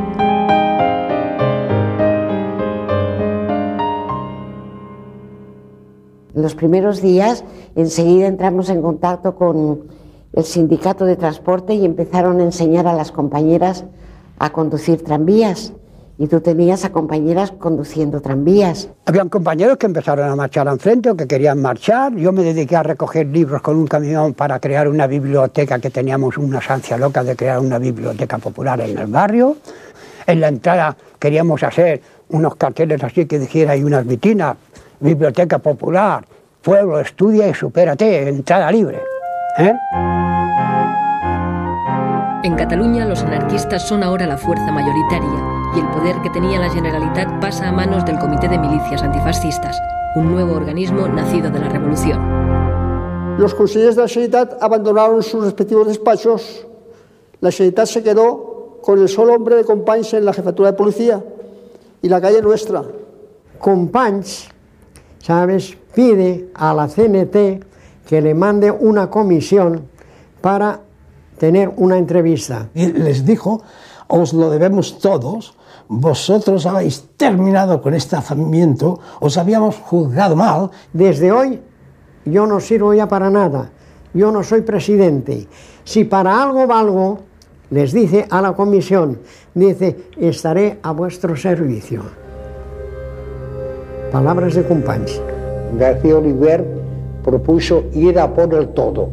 En los primeros días, enseguida entramos en contacto con el sindicato de transporte y empezaron a enseñar a las compañeras a conducir tranvías. Y tú tenías a compañeras conduciendo tranvías. Habían compañeros que empezaron a marchar enfrente o que querían marchar. Yo me dediqué a recoger libros con un camión para crear una biblioteca, que teníamos una ansia loca de crear una biblioteca popular en el barrio. En la entrada queríamos hacer unos carteles así que dijera, y unas vitrinas, biblioteca popular, pueblo, estudia y supérate, entrada libre. ¿Eh? En Cataluña los anarquistas son ahora la fuerza mayoritaria y el poder que tenía la Generalitat pasa a manos del Comité de Milicias Antifascistas, un nuevo organismo nacido de la revolución. Los consejeros de la Generalitat abandonaron sus respectivos despachos. La Generalitat se quedó con el solo hombre de Companys en la jefatura de policía y la calle nuestra. Companys, ¿sabes?, pide a la C N T que le mande una comisión para tener una entrevista. Y les dijo, os lo debemos todos, vosotros habéis terminado con este alzamiento, os habíamos juzgado mal. Desde hoy yo no sirvo ya para nada, yo no soy presidente. Si para algo valgo, les dice a la comisión, dice, estaré a vuestro servicio. Palabras de Companys. García Oliver propuso ir a por el todo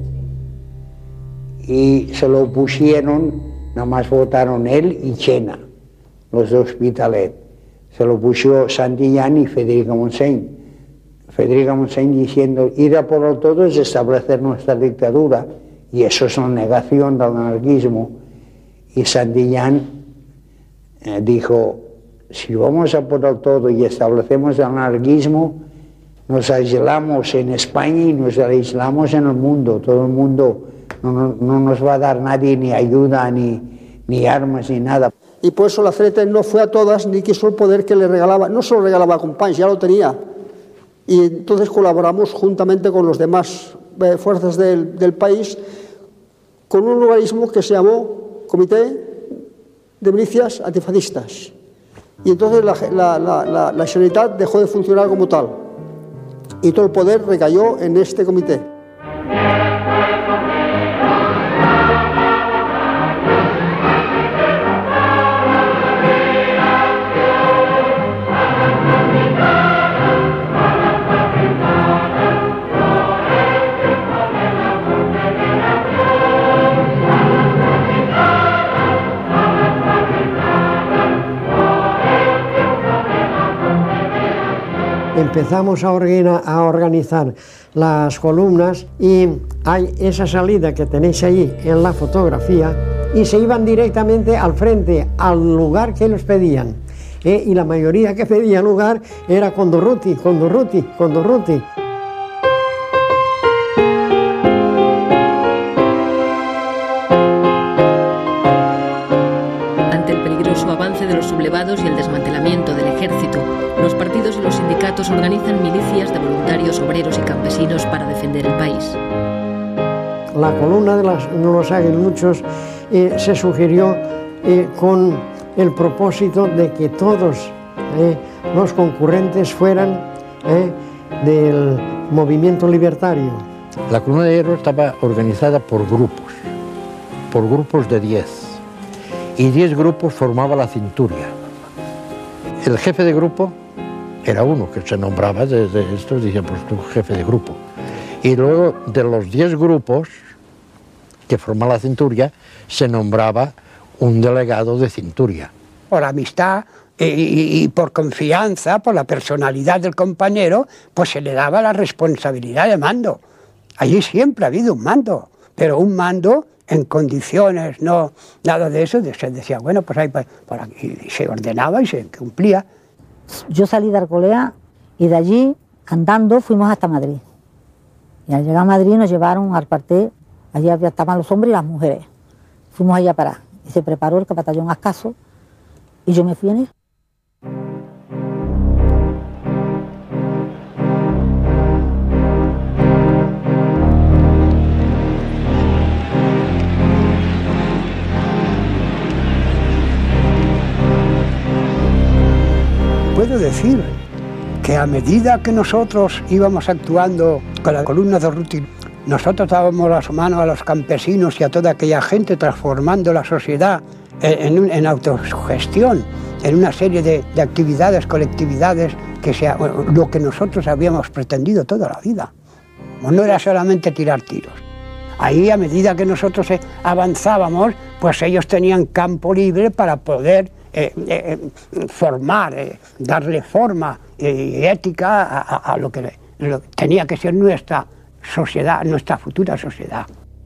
y se lo pusieron, nada más votaron él y Chena, los de Hospitalet. Se lo puso Santillán y Federica Montseny. Federica Montseny diciendo, ir a por el todo es establecer nuestra dictadura, y eso es una negación del anarquismo. Y Santillán eh, dijo, si vamos a por el todo y establecemos el anarquismo, nos aislamos en España y nos aislamos en el mundo. Todo el mundo no, no, no nos va a dar nadie ni ayuda, ni, ni armas, ni nada. Y por eso la C N T no fue a todas ni quiso el poder que le regalaba, no solo regalaba a Companys, ya lo tenía. Y entonces colaboramos juntamente con los demás eh, fuerzas del, del país con un organismo que se llamó Comité de Milicias Antifascistas. Y entonces la, la, la, la, la Generalitat dejó de funcionar como tal. Y todo el poder recayó en este comité. Empezamos a, organa, a organizar las columnas y hay esa salida que tenéis allí en la fotografía y se iban directamente al frente, al lugar que ellos pedían. ¿eh? Y la mayoría que pedía lugar era Condorruti, Condorruti, Condorruti. Ante el peligroso avance de los sublevados y el desmantelamiento del ejército, los partidos y los sindicatos organizan milicias de voluntarios, obreros y campesinos para defender el país. La columna de, las, de los aguiluchos eh, se sugirió eh, con el propósito de que todos eh, los concurrentes fueran eh, del movimiento libertario. La columna de hierro estaba organizada por grupos, por grupos de diez, y diez grupos formaba la cinturia. El jefe de grupo era uno que se nombraba desde esto, decía, pues tú jefe de grupo. Y luego de los diez grupos que forman la cinturia, se nombraba un delegado de cinturia. Por amistad y, y, y por confianza, por la personalidad del compañero, pues se le daba la responsabilidad de mando. Allí siempre ha habido un mando, pero un mando en condiciones, no nada de eso, se decía, bueno, pues ahí por aquí, y se ordenaba y se cumplía. Yo salí de Arcolea y de allí, andando, fuimos hasta Madrid. Y al llegar a Madrid nos llevaron al cuartel, allí estaban los hombres y las mujeres. Fuimos allá a parar. Y se preparó el capatallón Ascaso y yo me fui en él. Puedo decir que a medida que nosotros íbamos actuando con la columna de Urruti, nosotros dábamos las manos a los campesinos y a toda aquella gente, transformando la sociedad en, en, en autosugestión, en una serie de, de actividades, colectividades, que sea lo que nosotros habíamos pretendido toda la vida. No era solamente tirar tiros. Ahí, a medida que nosotros avanzábamos, pues ellos tenían campo libre para poder Eh, eh, formar, eh, darle forma y eh, ética a, a, a lo que lo, tenía que ser nuestra sociedad, nuestra futura sociedad.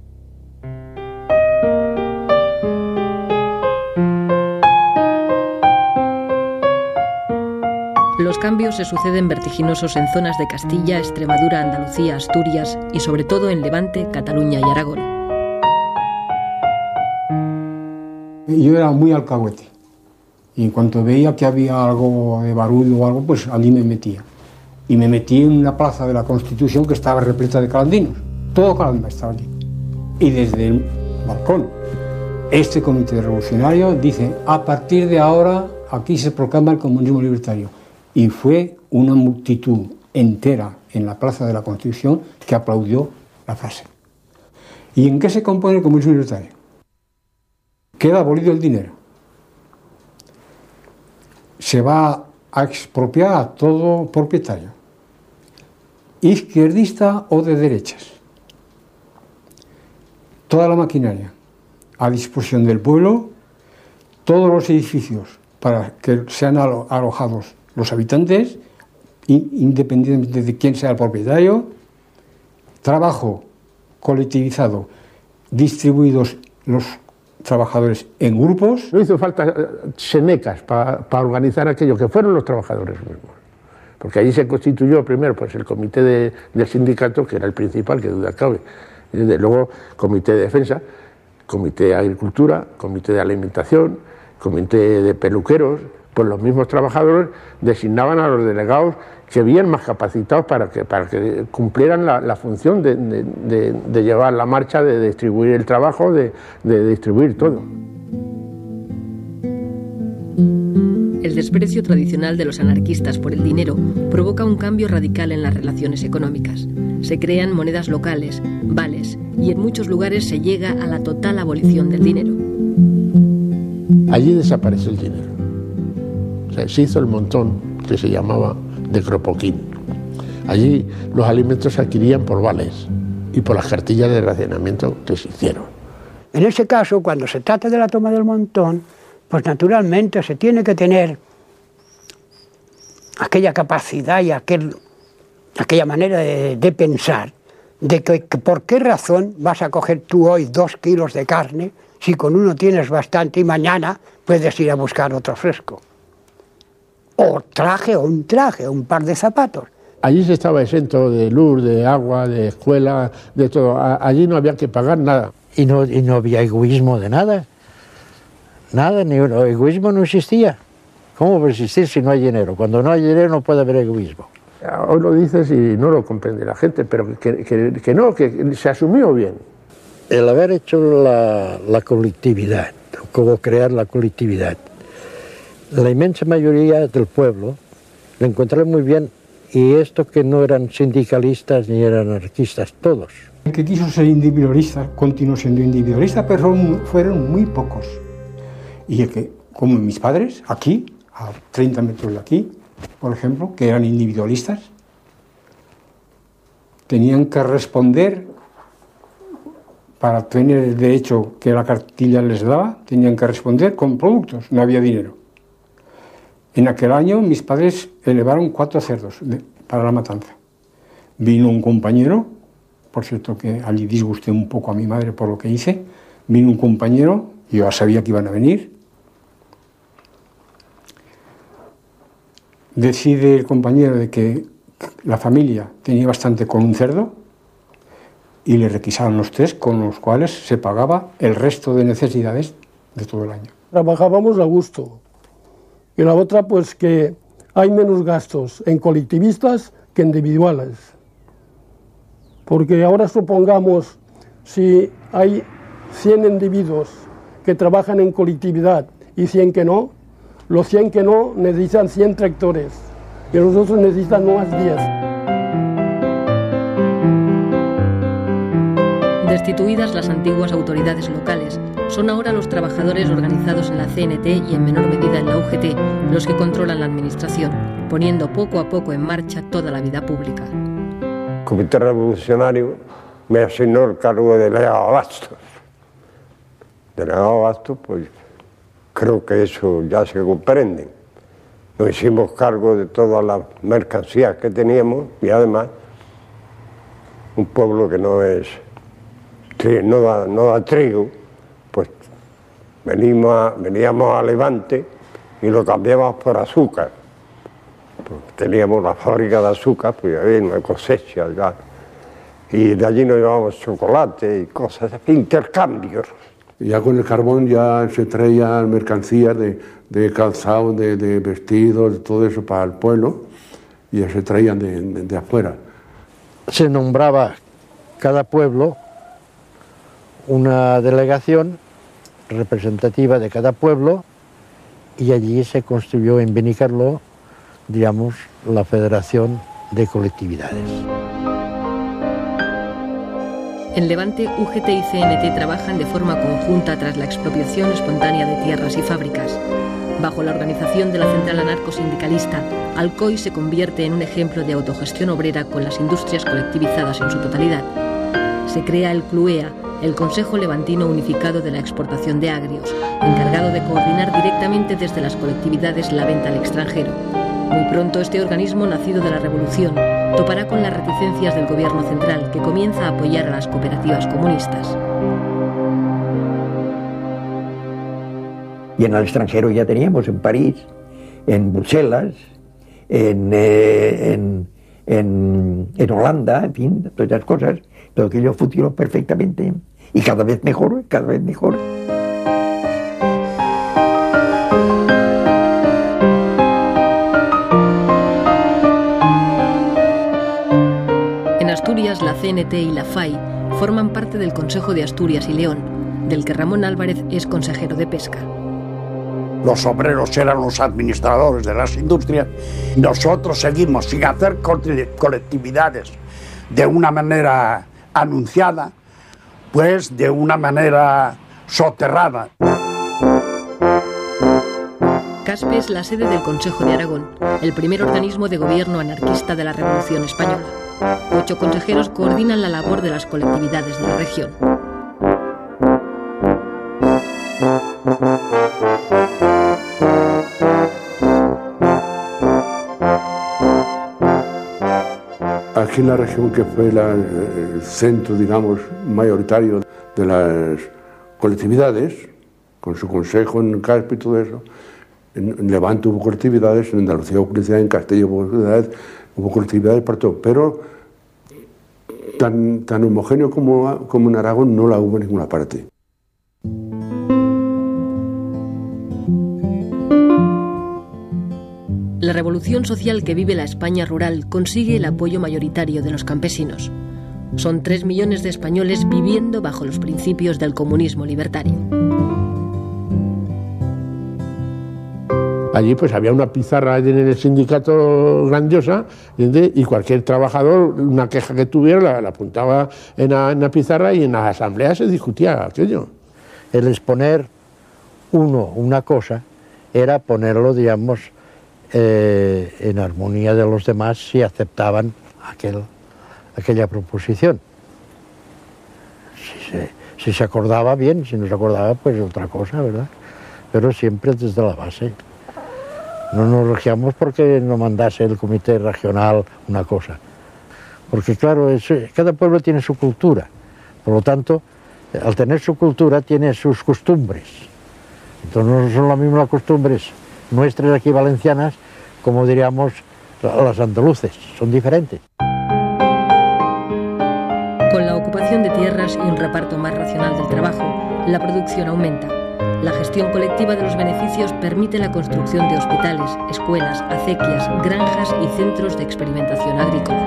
Los cambios se suceden vertiginosos en zonas de Castilla, Extremadura, Andalucía, Asturias y sobre todo en Levante, Cataluña y Aragón. Yo era muy alcahuete y en cuanto veía que había algo de barullo o algo, pues allí me metía. Y me metí en una plaza de la Constitución que estaba repleta de calandinos. Todo Calanda estaba allí. Y desde el balcón, este comité revolucionario dice, a partir de ahora aquí se proclama el comunismo libertario. Y fue una multitud entera en la plaza de la Constitución que aplaudió la frase. ¿Y en qué se compone el comunismo libertario? Queda abolido el dinero. Se va a expropiar a todo propietario, izquierdista o de derechas. Toda la maquinaria a disposición del pueblo, todos los edificios para que sean alo alojados los habitantes, independientemente de quién sea el propietario, trabajo colectivizado, distribuidos los trabajadores en grupos. No hizo falta senecas para pa organizar aquello, que fueron los trabajadores mismos. Porque allí se constituyó primero pues, el comité de, del sindicato, que era el principal, que duda cabe. Y luego comité de defensa, comité de agricultura, comité de alimentación, comité de peluqueros. Pues los mismos trabajadores designaban a los delegados que bien más capacitados para que, para que cumplieran la, la función de, de, de, de llevar la marcha, de distribuir el trabajo, de, de distribuir todo. El desprecio tradicional de los anarquistas por el dinero provoca un cambio radical en las relaciones económicas. Se crean monedas locales, vales, y en muchos lugares se llega a la total abolición del dinero. Allí desapareció el dinero. O sea, se hizo el montón que se llamaba de Cropoquín. Allí los alimentos se adquirían por vales y por las cartillas de racionamiento que se hicieron. En ese caso, cuando se trata de la toma del montón, pues naturalmente se tiene que tener aquella capacidad y aquel, aquella manera de, de pensar de que, que por qué razón vas a coger tú hoy dos kilos de carne si con uno tienes bastante y mañana puedes ir a buscar otro fresco. O traje, o un traje, o un par de zapatos. Allí se estaba exento de luz, de agua, de escuela, de todo. Allí no había que pagar nada. Y no, y no había egoísmo de nada. Nada, ni el egoísmo no existía. ¿Cómo va a existir si no hay dinero? Cuando no hay dinero no puede haber egoísmo. Hoy lo dices y no lo comprende la gente, pero que, que, que no, que se asumió bien. El haber hecho la, la colectividad, como crear la colectividad, la inmensa mayoría del pueblo lo encontraron muy bien, y esto que no eran sindicalistas ni eran anarquistas, todos. El que quiso ser individualista continuó siendo individualista, pero fueron muy pocos. Y el que, como mis padres, aquí, a treinta metros de aquí, por ejemplo, que eran individualistas, tenían que responder, para tener el derecho que la cartilla les daba, tenían que responder con productos, no había dinero. En aquel año mis padres elevaron cuatro cerdos de, para la matanza. Vino un compañero, por cierto que allí disgusté un poco a mi madre por lo que hice, vino un compañero, yo ya sabía que iban a venir, decide el compañero de que la familia tenía bastante con un cerdo y le requisaron los tres, con los cuales se pagaba el resto de necesidades de todo el año. Trabajábamos a gusto. Y la otra, pues que hay menos gastos en colectivistas que individuales. Porque ahora supongamos, si hay cien individuos que trabajan en colectividad y cien que no, los cien que no necesitan cien tractores y los otros necesitan más diez. Destituidas las antiguas autoridades locales, son ahora los trabajadores organizados en la C N T y en menor medida en la U G T los que controlan la administración, poniendo poco a poco en marcha toda la vida pública. El Comité Revolucionario me asignó el cargo de delegado de abastos. Delegado de abastos, pues creo que eso ya se comprende. Nos hicimos cargo de todas las mercancías que teníamos y además un pueblo que no es no da, no da trigo, pues venimos a, veníamos a Levante y lo cambiamos por azúcar. Pues teníamos la fábrica de azúcar, pues había una cosecha ya. Y de allí nos llevábamos chocolate y cosas, intercambios. Ya con el carbón ya se traían mercancías de, de calzado, de, de vestidos, de todo eso para el pueblo, y ya se traían de, de, de afuera. Se nombraba cada pueblo una delegación representativa de cada pueblo y allí se construyó en Benicarló, digamos, la Federación de Colectividades. En Levante, U G T y C N T trabajan de forma conjunta tras la expropiación espontánea de tierras y fábricas. Bajo la organización de la Central Anarcosindicalista, Alcoy se convierte en un ejemplo de autogestión obrera con las industrias colectivizadas en su totalidad. Se crea el CLUEA, el Consejo Levantino Unificado de la Exportación de Agrios, encargado de coordinar directamente desde las colectividades la venta al extranjero. Muy pronto este organismo, nacido de la Revolución, topará con las reticencias del gobierno central, que comienza a apoyar a las cooperativas comunistas. Y en el extranjero ya teníamos, en París, en Bruselas, en, eh, en, en, en Holanda, en fin, todas esas cosas. Todo aquello funcionó perfectamente y cada vez mejor, cada vez mejor. En Asturias, la C N T y la F A I forman parte del Consejo de Asturias y León, del que Ramón Álvarez es consejero de Pesca. Los obreros eran los administradores de las industrias. Nosotros seguimos sin hacer colectividades de una manera anunciada, pues de una manera soterrada. CASPE es la sede del Consejo de Aragón, el primer organismo de gobierno anarquista de la Revolución Española. Ocho consejeros coordinan la labor de las colectividades de la región. Aquí en la región, que fue la, el centro, digamos, mayoritario de las colectividades, con su consejo en Caspe y todo eso, en, en Levante hubo colectividades, en Andalucía hubo colectividades, en Castilla hubo colectividades, hubo colectividades para todo, pero tan, tan homogéneo como, como en Aragón no la hubo en ninguna parte. La revolución social que vive la España rural consigue el apoyo mayoritario de los campesinos. Son tres millones de españoles viviendo bajo los principios del comunismo libertario. Allí pues había una pizarra en el sindicato grandiosa, ¿entiendes? Y cualquier trabajador, una queja que tuviera, la, la apuntaba en la, en la pizarra y en la asamblea se discutía aquello. El exponer uno una cosa era ponerlo, digamos, Eh, en armonía de los demás si aceptaban aquel, aquella proposición. Si se, si se acordaba bien, si no se acordaba, pues otra cosa, ¿verdad? Pero siempre desde la base. No nos regíamos porque no mandase el comité regional una cosa. Porque claro, es, cada pueblo tiene su cultura. Por lo tanto, al tener su cultura, tiene sus costumbres. Entonces no son las mismas costumbres nuestras aquí valencianas, como diríamos las andaluces, son diferentes. Con la ocupación de tierras y un reparto más racional del trabajo, la producción aumenta. La gestión colectiva de los beneficios permite la construcción de hospitales, escuelas, acequias, granjas y centros de experimentación agrícola.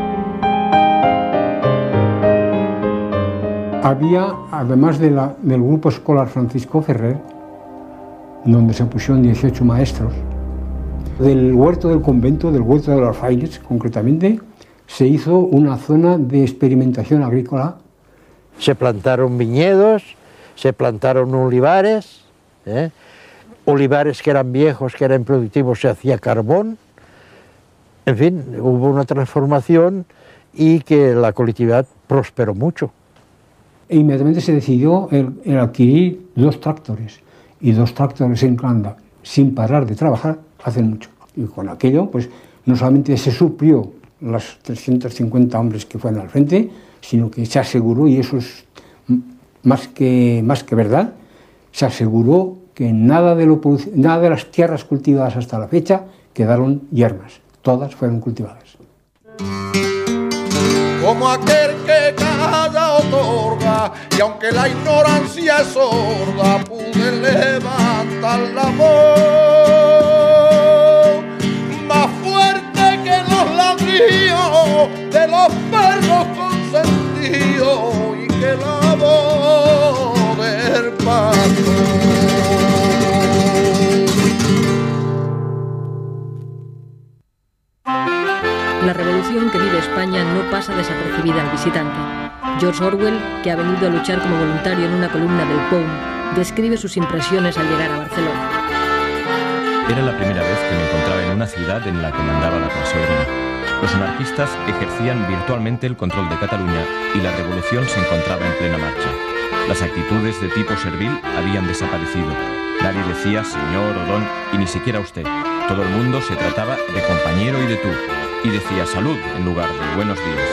Había, además de la, del grupo escolar Francisco Ferrer, donde se pusieron dieciocho maestros. Del huerto del convento, del huerto de los frailes, concretamente, se hizo una zona de experimentación agrícola. Se plantaron viñedos, se plantaron olivares, ¿eh? olivares que eran viejos, que eran productivos, se hacía carbón. En fin, hubo una transformación y que la colectividad prosperó mucho. E inmediatamente se decidió el, el adquirir dos tractores. Y dos tractores en Clanda, sin parar de trabajar, hacen mucho. Y con aquello, pues, no solamente se suplió los trescientos cincuenta hombres que fueron al frente, sino que se aseguró, y eso es más que, más que verdad, se aseguró que nada de, lo, nada de las tierras cultivadas hasta la fecha quedaron yermas. Todas fueron cultivadas. Como aquel que cada otorga verdad, y aunque la ignorancia es sorda, pude levantar la voz más fuerte que los ladrillos de los perros consentidos y que la voz del pastor. La revolución que vive España no pasa desapercibida al visitante. George Orwell, que ha venido a luchar como voluntario en una columna del P O U M, describe sus impresiones al llegar a Barcelona. Era la primera vez que me encontraba en una ciudad en la que mandaba la clase obrera. Los anarquistas ejercían virtualmente el control de Cataluña y la revolución se encontraba en plena marcha. Las actitudes de tipo servil habían desaparecido. Nadie decía señor o don y ni siquiera usted. Todo el mundo se trataba de compañero y de tú. Y decía salud en lugar de buenos días.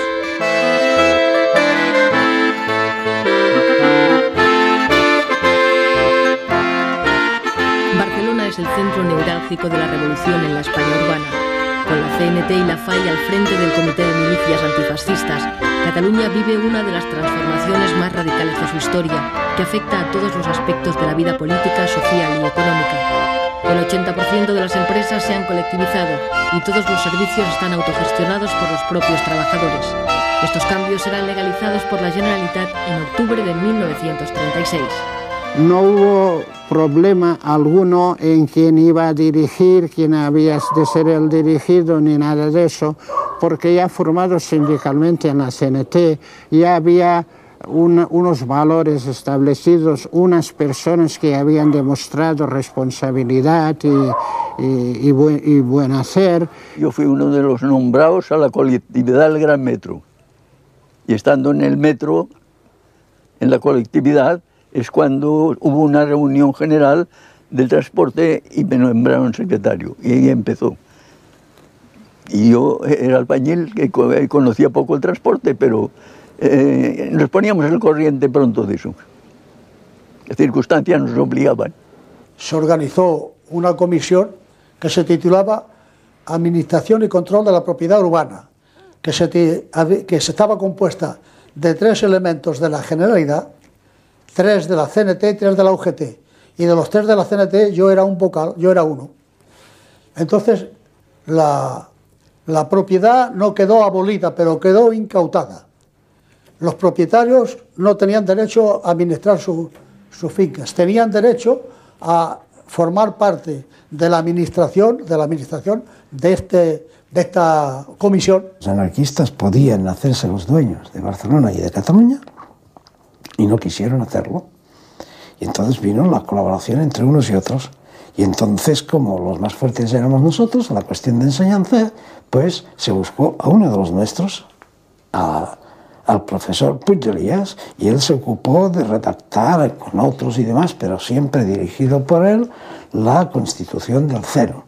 Barcelona es el centro neurálgico de la revolución en la España urbana. Con la C N T y la F A I al frente del Comité de Milicias Antifascistas, Cataluña vive una de las transformaciones más radicales de su historia, que afecta a todos los aspectos de la vida política, social y económica. El ochenta por ciento de las empresas se han colectivizado y todos los servicios están autogestionados por los propios trabajadores. Estos cambios serán legalizados por la Generalitat en octubre de mil novecientos treinta y seis. No hubo problema alguno en quién iba a dirigir, quién había de ser el dirigido, ni nada de eso, porque ya formados sindicalmente en la C N T, ya había Un, unos valores establecidos, unas personas que habían demostrado responsabilidad y, y, y, buen, y buen hacer. Yo fui uno de los nombrados a la colectividad del Gran Metro. Y estando en el metro, en la colectividad, es cuando hubo una reunión general del transporte y me nombraron secretario. Y ahí empezó. Y yo era albañil, que conocía poco el transporte, pero Eh, nos poníamos al corriente pronto de eso. Las circunstancias nos obligaban. Se organizó una comisión que se titulaba Administración y Control de la Propiedad Urbana, que se, que se estaba compuesta de tres elementos de la Generalidad, tres de la C N T y tres de la U G T. Y de los tres de la C N T yo era un vocal, yo era uno. Entonces la, la propiedad no quedó abolida, pero quedó incautada. Los propietarios no tenían derecho a administrar su, sus fincas, tenían derecho a formar parte de la administración de, la administración de, este, de esta comisión. Los anarquistas podían hacerse los dueños de Barcelona y de Cataluña y no quisieron hacerlo. Y entonces vino la colaboración entre unos y otros. Y entonces, como los más fuertes éramos nosotros, a la cuestión de enseñanza, pues se buscó a uno de los nuestros, a al profesor Puig de Elías, y él se ocupó de redactar con otros y demás, pero siempre dirigido por él, la Constitución del Cero.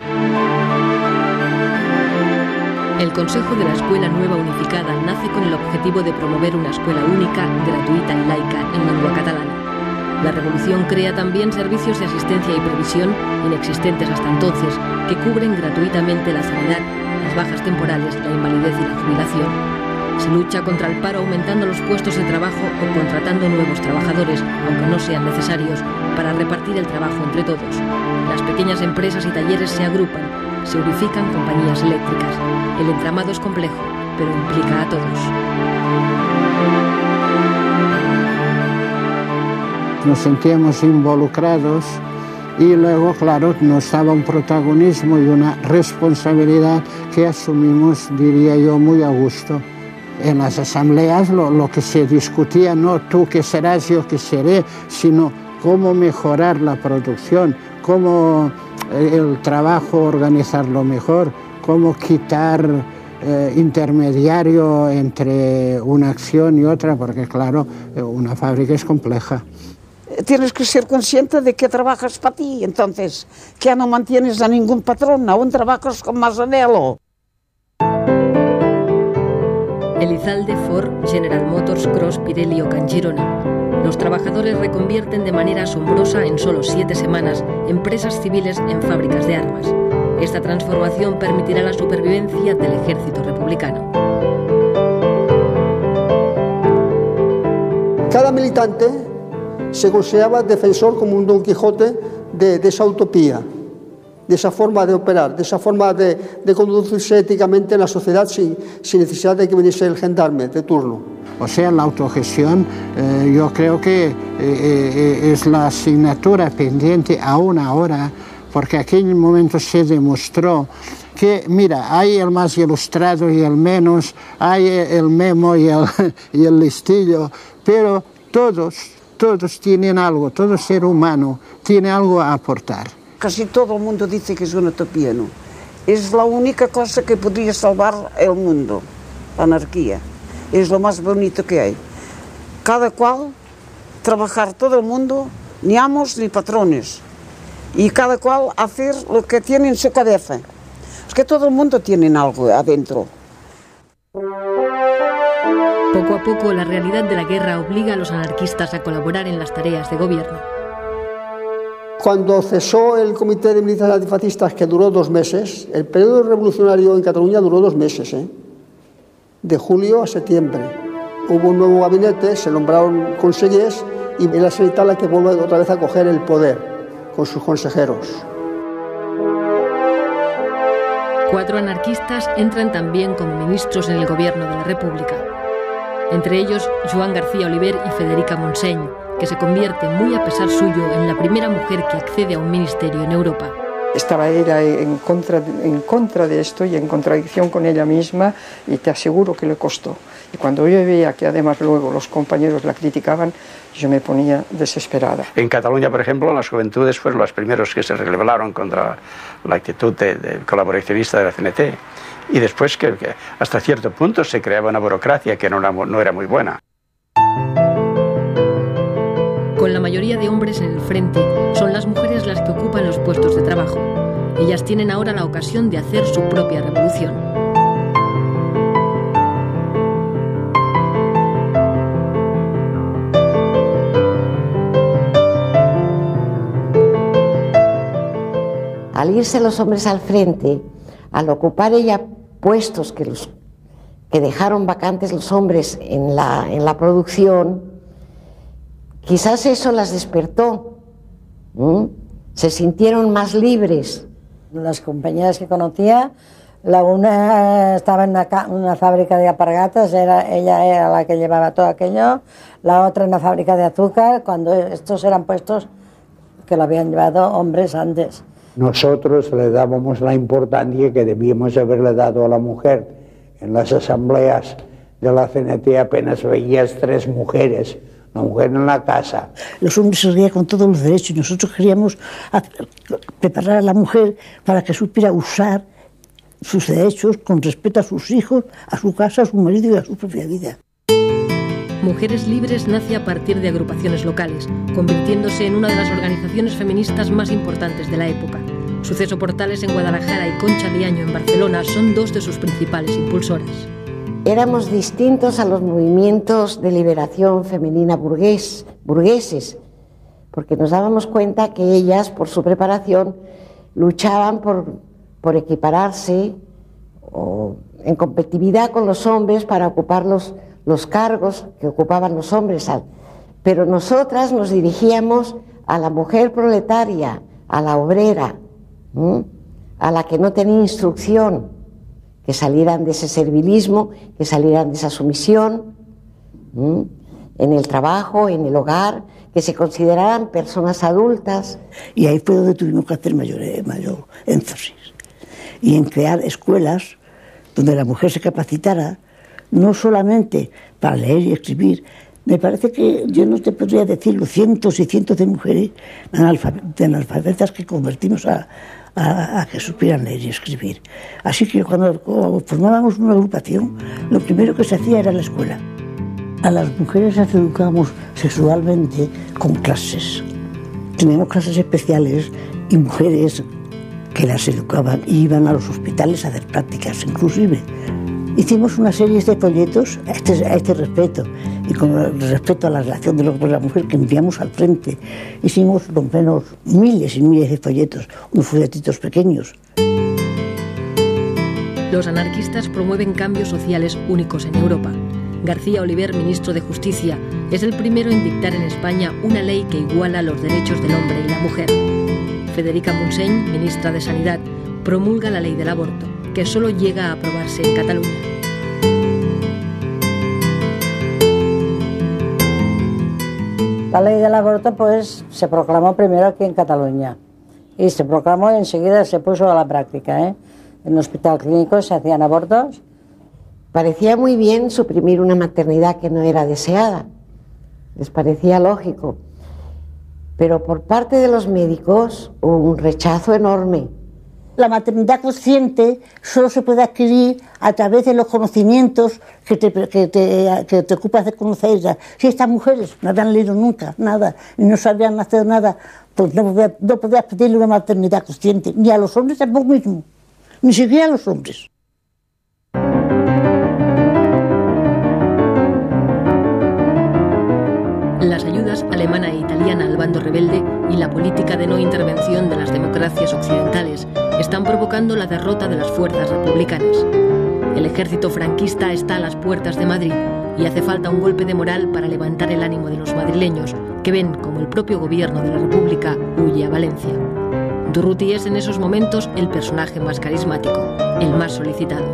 El Consejo de la Escuela Nueva Unificada nace con el objetivo de promover una escuela única, gratuita y laica en lengua catalana. La revolución crea también servicios de asistencia y previsión, inexistentes hasta entonces, que cubren gratuitamente la sanidad, las bajas temporales, la invalidez y la jubilación. Se lucha contra el paro aumentando los puestos de trabajo o contratando nuevos trabajadores, aunque no sean necesarios, para repartir el trabajo entre todos. Las pequeñas empresas y talleres se agrupan, se unifican compañías eléctricas. El entramado es complejo, pero implica a todos. Nos sentíamos involucrados y luego, claro, nos daba un protagonismo y una responsabilidad que asumimos, diría yo, muy a gusto. En las asambleas lo, lo que se discutía, no tú que serás, yo que seré, sino cómo mejorar la producción, cómo el trabajo organizarlo mejor, cómo quitar eh, intermediario entre una acción y otra, porque claro, una fábrica es compleja. Tienes que ser consciente de que trabajas para ti, entonces, que ya no mantienes a ningún patrón, aún trabajas con más anhelo. Elizalde, Ford, General Motors, Cross, Pirelli o Can Girona. Los trabajadores reconvierten de manera asombrosa en solo siete semanas empresas civiles en fábricas de armas. Esta transformación permitirá la supervivencia del ejército republicano. cada militante se consideraba defensor como un Don Quijote de, de esa utopía, de esa forma de operar, de esa forma de, de conducirse éticamente en la sociedad sin, sin necesidad de que viniese el gendarme de turno. O sea, la autogestión eh, yo creo que eh, eh, es la asignatura pendiente aún ahora, porque en aquel momento se demostró que, mira, hay el más ilustrado y el menos, hay el memo y el, y el listillo, pero todos, todos tienen algo, todo ser humano tiene algo a aportar. Casi todo el mundo dice que es una utopía, ¿no? Es la única cosa que podría salvar el mundo, la anarquía. Es lo más bonito que hay. Cada cual, trabajar todo el mundo, ni amos ni patrones. Y cada cual hacer lo que tiene en su cabeza. Es que todo el mundo tiene algo adentro. Poco a poco, la realidad de la guerra obliga a los anarquistas a colaborar en las tareas de gobierno. Cuando cesó el Comité de Militares Antifascistas, que duró dos meses, el periodo revolucionario en Cataluña duró dos meses, ¿eh? de julio a septiembre. Hubo un nuevo gabinete, se nombraron consellers y la Generalitat la que vuelve otra vez a coger el poder con sus consejeros. Cuatro anarquistas entran también como ministros en el gobierno de la República. Entre ellos, Joan García Oliver y Federica Montseny, que se convierte, muy a pesar suyo, en la primera mujer que accede a un ministerio en Europa. Estaba ella en contra, en contra de esto y en contradicción con ella misma, y te aseguro que le costó. Y cuando yo veía que además luego los compañeros la criticaban, yo me ponía desesperada. En Cataluña, por ejemplo, las juventudes fueron los primeros que se rebelaron contra la actitud de, de colaboracionista de la C N T. Y después que, que hasta cierto punto se creaba una burocracia que no era, no era muy buena. Con la mayoría de hombres en el frente, son las mujeres las que ocupan los puestos de trabajo. Ellas tienen ahora la ocasión de hacer su propia revolución. Al irse los hombres al frente, al ocupar ella puestos que, los, que dejaron vacantes los hombres en la, en la producción, quizás eso las despertó, ¿Mm? se sintieron más libres. Las compañeras que conocía, la una estaba en una, una fábrica de alpargatas, era, ella era la que llevaba todo aquello, la otra en una fábrica de azúcar, cuando estos eran puestos que lo habían llevado hombres antes. Nosotros le dábamos la importancia que debíamos haberle dado a la mujer. En las asambleas de la C N T apenas veías tres mujeres, una mujer en la casa. Los hombres se rían con todos los derechos y nosotros queríamos hacer, preparar a la mujer para que supiera usar sus derechos con respeto a sus hijos, a su casa, a su marido y a su propia vida. Mujeres Libres nace a partir de agrupaciones locales, convirtiéndose en una de las organizaciones feministas más importantes de la época. Suceso Portales en Guadalajara y Concha Diaño en Barcelona son dos de sus principales impulsoras. Éramos distintos a los movimientos de liberación femenina burgués, burgueses, porque nos dábamos cuenta que ellas, por su preparación, luchaban por, por equipararse o en competitividad con los hombres para ocupar los, los cargos que ocupaban los hombres. Pero nosotras nos dirigíamos a la mujer proletaria, a la obrera, ¿m? a la que no tenía instrucción, que salieran de ese servilismo, que salieran de esa sumisión, ¿m? en el trabajo, en el hogar, que se consideraran personas adultas. Y ahí fue donde tuvimos que hacer mayor, mayor énfasis, y en crear escuelas donde la mujer se capacitara, no solamente para leer y escribir. Me parece que yo no te podría decirlo, cientos y cientos de mujeres analfabetas que convertimos a, a, a que supieran leer y escribir. Así que cuando, cuando formábamos una agrupación, lo primero que se hacía era la escuela. A las mujeres las educábamos sexualmente con clases. Teníamos clases especiales y mujeres que las educaban y iban a los hospitales a hacer prácticas, inclusive. Hicimos una serie de folletos a este, a este respecto y con respecto a la relación del hombre y la mujer que enviamos al frente. Hicimos lo menos miles y miles de folletos, unos folletitos pequeños. Los anarquistas promueven cambios sociales únicos en Europa. García Oliver, ministro de Justicia, es el primero en dictar en España una ley que iguala los derechos del hombre y la mujer. Federica Montseny, ministra de Sanidad, promulga la ley del aborto, que solo llega a aprobarse en Cataluña. La ley del aborto pues se proclamó primero aquí en Cataluña y se proclamó y enseguida se puso a la práctica, ¿eh? En el hospital clínico se hacían abortos. Parecía muy bien suprimir una maternidad que no era deseada, les parecía lógico, pero por parte de los médicos hubo un rechazo enorme. La maternidad consciente solo se puede adquirir a través de los conocimientos que te, que te, que te ocupas de conocer. Si estas mujeres no habían leído nunca nada y no sabían hacer nada, pues no, no podías pedirle una maternidad consciente, ni a los hombres tampoco mismo, ni siquiera a los hombres. Las ayudas alemana e italiana al bando rebelde y la política de no intervención de las democracias occidentales están provocando la derrota de las fuerzas republicanas. El ejército franquista está a las puertas de Madrid y hace falta un golpe de moral para levantar el ánimo de los madrileños, que ven como el propio gobierno de la República huye a Valencia. Durruti es en esos momentos el personaje más carismático, el más solicitado.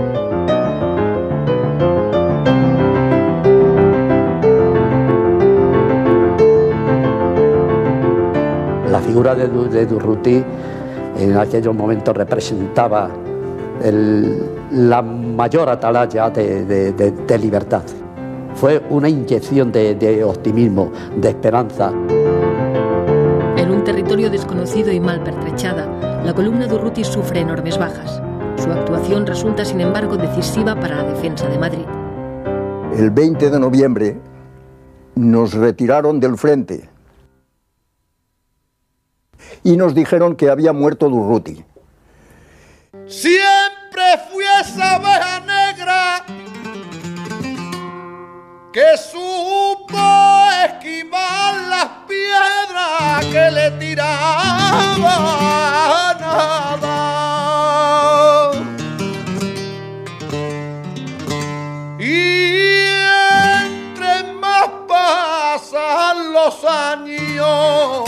La figura de, de Durruti en aquellos momentos representaba el, la mayor atalaya de, de, de, de libertad. Fue una inyección de, de optimismo, de esperanza. En un territorio desconocido y mal pertrechada, la columna Durruti sufre enormes bajas. Su actuación resulta, sin embargo, decisiva para la defensa de Madrid. El veinte de noviembre nos retiraron del frente y nos dijeron que había muerto Durruti. Siempre fui esa abeja negra que supo esquivar las piedras que le tiraban nada. Y entre más pasan los años,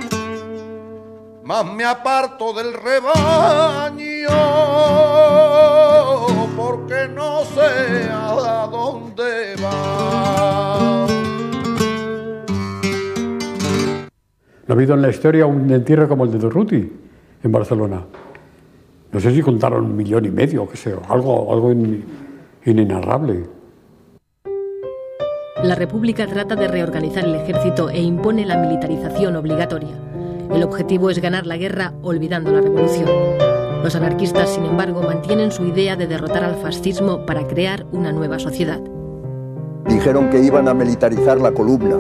más me aparto del rebaño, porque no sé a dónde va. No ha habido en la historia un entierro como el de Durruti en Barcelona. No sé si contaron un millón y medio, qué sé, algo, algo in, inenarrable. La República trata de reorganizar el ejército e impone la militarización obligatoria. El objetivo es ganar la guerra olvidando la revolución. Los anarquistas, sin embargo, mantienen su idea de derrotar al fascismo para crear una nueva sociedad. Dijeron que iban a militarizar la columna,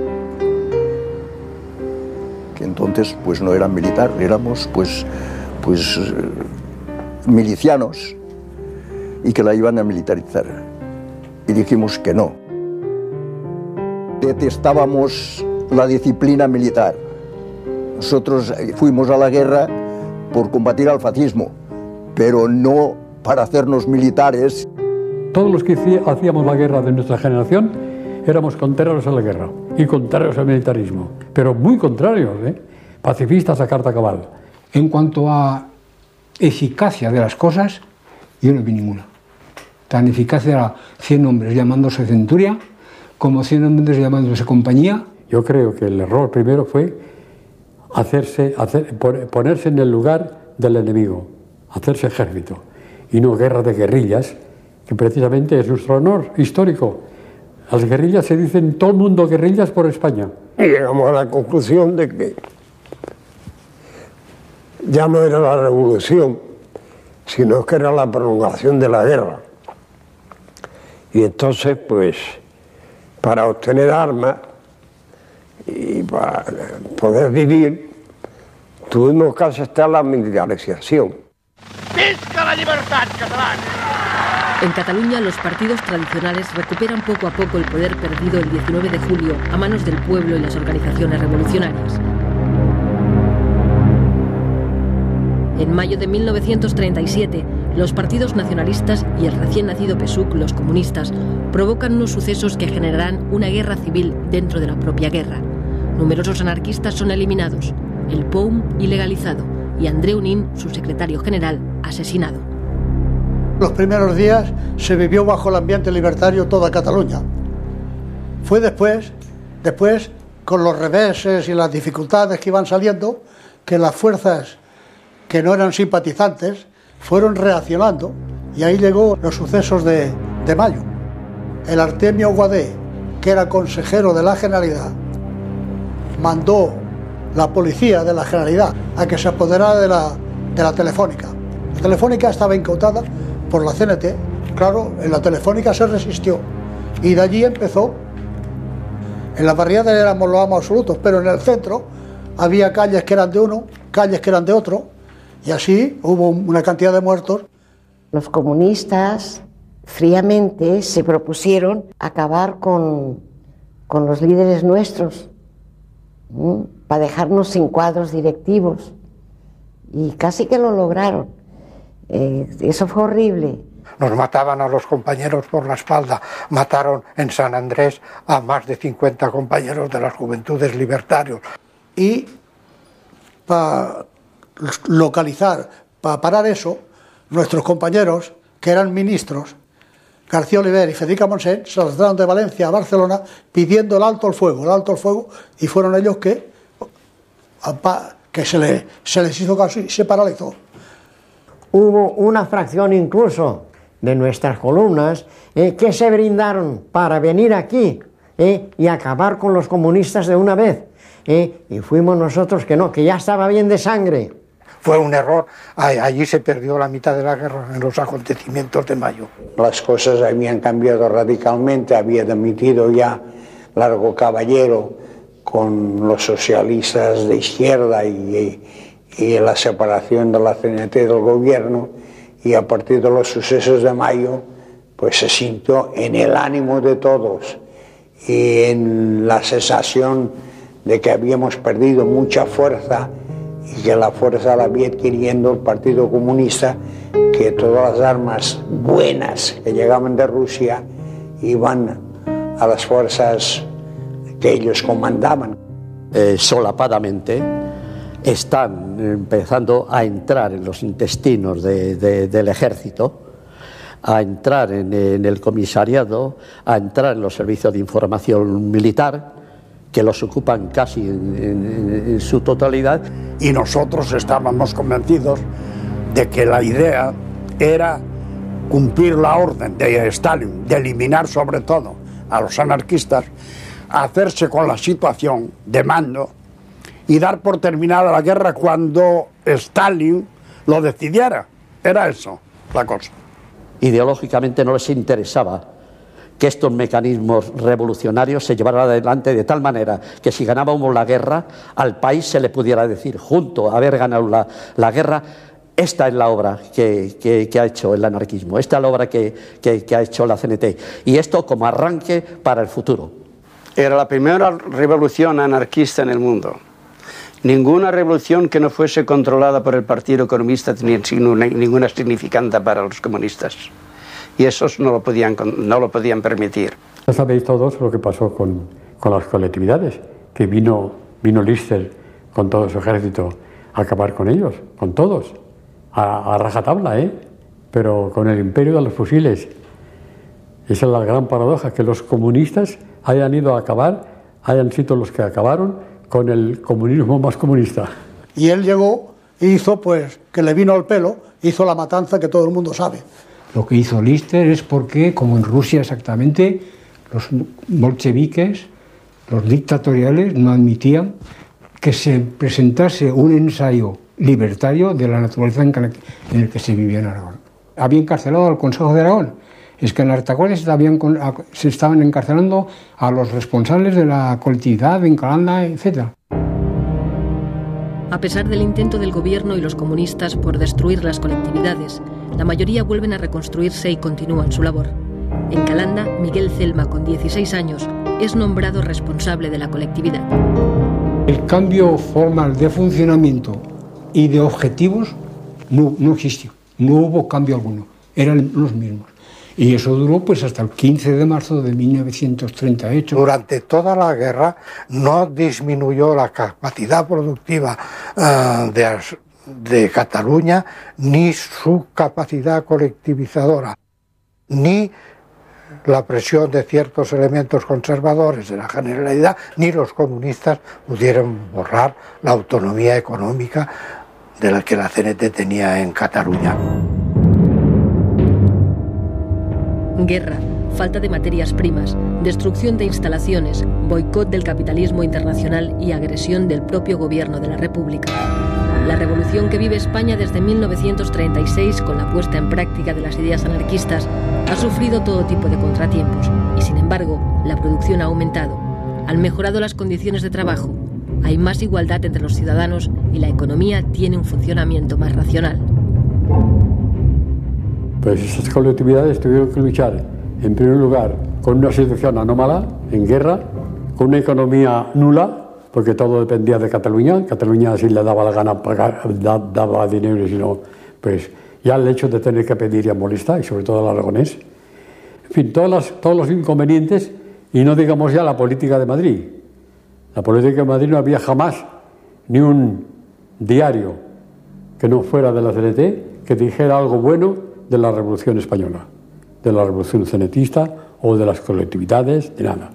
que entonces pues no eran militar, éramos pues, pues milicianos, y que la iban a militarizar. Y dijimos que no. Detestábamos la disciplina militar. Nosotros fuimos a la guerra por combatir al fascismo, pero no para hacernos militares. Todos los que hacíamos la guerra de nuestra generación éramos contrarios a la guerra y contrarios al militarismo, pero muy contrarios, ¿eh? Pacifistas a carta cabal. En cuanto a eficacia de las cosas, yo no vi ninguna. Tan eficaz era cien hombres llamándose centuria como cien hombres llamándose compañía. Yo creo que el error primero fue hacerse, hacer, ponerse en el lugar del enemigo, hacerse ejército, y no guerra de guerrillas, que precisamente es nuestro honor histórico. Las guerrillas se dicen todo el mundo guerrillas por España. Y llegamos a la conclusión de que ya no era la revolución, sino que era la prolongación de la guerra. Y entonces, pues, para obtener armas y para poder vivir, tuvimos que aceptar la militarización. ¡Visca la libertad catalana! En Cataluña, los partidos tradicionales recuperan poco a poco el poder perdido el diecinueve de julio a manos del pueblo y las organizaciones revolucionarias. En mayo de mil novecientos treinta y siete, Los partidos nacionalistas y el recién nacido P S U C, los comunistas, provocan unos sucesos que generarán una guerra civil dentro de la propia guerra. Numerosos anarquistas son eliminados, el P O U M ilegalizado y Andreu Nin, su secretario general, asesinado. Los primeros días se vivió bajo el ambiente libertario toda Cataluña. Fue después, después, con los reveses y las dificultades que iban saliendo, que las fuerzas que no eran simpatizantes fueron reaccionando, y ahí llegó los sucesos de, de mayo. El Artemio Guadé, que era consejero de la Generalidad, mandó la policía de la Generalidad a que se apoderara de la, de la Telefónica. La Telefónica estaba incautada por la C N T. Claro, en la Telefónica se resistió, y de allí empezó. En las barriadas éramos los amos absolutos, pero en el centro había calles que eran de uno, calles que eran de otro, y así hubo una cantidad de muertos. Los comunistas fríamente se propusieron acabar con, con los líderes nuestros, ¿sí? Para dejarnos sin cuadros directivos, y casi que lo lograron. Eh, eso fue horrible. Nos mataban a los compañeros por la espalda, mataron en San Andrés a más de cincuenta compañeros de las Juventudes Libertarios. Y para localizar, para parar eso, nuestros compañeros, que eran ministros, García Oliver y Federica Montseny, se trasladaron de Valencia a Barcelona pidiendo el alto al fuego, el alto al fuego, y fueron ellos que, que se, le, se les hizo caso y se paralizó. Hubo una fracción incluso de nuestras columnas eh, que se brindaron para venir aquí eh, y acabar con los comunistas de una vez. Eh, y fuimos nosotros que no, que ya estaba bien de sangre. Fue un error, allí se perdió la mitad de la guerra en los acontecimientos de mayo. Las cosas habían cambiado radicalmente, había dimitido ya Largo Caballero con los socialistas de izquierda y, y la separación de la C N T del gobierno, y a partir de los sucesos de mayo pues se sintió en el ánimo de todos y en la sensación de que habíamos perdido mucha fuerza y que la fuerza la había adquiriendo el Partido Comunista, que todas las armas buenas que llegaban de Rusia iban a las fuerzas que ellos comandaban. Eh, solapadamente están empezando a entrar en los intestinos de, de, del ejército, a entrar en, en el comisariado, a entrar en los servicios de información militar, que los ocupan casi en, en, en su totalidad. Y nosotros estábamos convencidos de que la idea era cumplir la orden de Stalin, de eliminar sobre todo a los anarquistas, hacerse con la situación de mando y dar por terminada la guerra cuando Stalin lo decidiera. Era eso la cosa. Ideológicamente no les interesaba que estos mecanismos revolucionarios se llevaran adelante de tal manera que si ganábamos la guerra, al país se le pudiera decir, junto a haber ganado la, la guerra, esta es la obra que, que, que ha hecho el anarquismo, esta es la obra que, que, que ha hecho la C N T, y esto como arranque para el futuro. Era la primera revolución anarquista en el mundo. Ninguna revolución que no fuese controlada por el Partido Comunista tenía ninguna significancia para los comunistas. Y esos no lo podían, no lo podían permitir. Ya sabéis todos lo que pasó con, con las colectividades, que vino, vino Lister con todo su ejército a acabar con ellos, con todos, a, a rajatabla, ¿eh? Pero con el imperio de los fusiles. Esa es la gran paradoja, que los comunistas hayan ido a acabar, hayan sido los que acabaron con el comunismo más comunista. Y él llegó e hizo, pues, que le vino al pelo, hizo la matanza que todo el mundo sabe. Lo que hizo Lister es porque, como en Rusia exactamente, los bolcheviques, los dictatoriales, no admitían que se presentase un ensayo libertario de la naturaleza en el que se vivía en Aragón. Había encarcelado al Consejo de Aragón. Es que en las retaguardias se estaban encarcelando a los responsables de la colectividad en Calanda, etcétera. A pesar del intento del gobierno y los comunistas por destruir las colectividades, la mayoría vuelven a reconstruirse y continúan su labor. En Calanda, Miguel Celma, con dieciséis años, es nombrado responsable de la colectividad. El cambio formal de funcionamiento y de objetivos no, no existió. no hubo cambio alguno, eran los mismos. Y eso duró pues hasta el quince de marzo de mil novecientos treinta y ocho. Durante toda la guerra no disminuyó la capacidad productiva uh, de, de Cataluña, ni su capacidad colectivizadora, ni la presión de ciertos elementos conservadores de la Generalidad, ni los comunistas pudieron borrar la autonomía económica de la que la C N T tenía en Cataluña. Guerra, falta de materias primas, destrucción de instalaciones, boicot del capitalismo internacional y agresión del propio gobierno de la República. La revolución que vive España desde mil novecientos treinta y seis, con la puesta en práctica de las ideas anarquistas, ha sufrido todo tipo de contratiempos y, sin embargo, la producción ha aumentado. Han mejorado las condiciones de trabajo, hay más igualdad entre los ciudadanos y la economía tiene un funcionamiento más racional. Pues esas colectividades tuvieron que luchar, en primer lugar, con una situación anómala, en guerra, con una economía nula, porque todo dependía de Cataluña. Cataluña, si le daba la gana, pagar, daba dinero, y si no, pues ya el hecho de tener que pedir ya molesta, y sobre todo el aragonés. En fin, todas las, todos los inconvenientes, y no digamos ya la política de Madrid. La política de Madrid no había jamás ni un diario que no fuera de la C N T que dijera algo bueno de la Revolución Española, de la Revolución Cenetista o de las colectividades, de nada.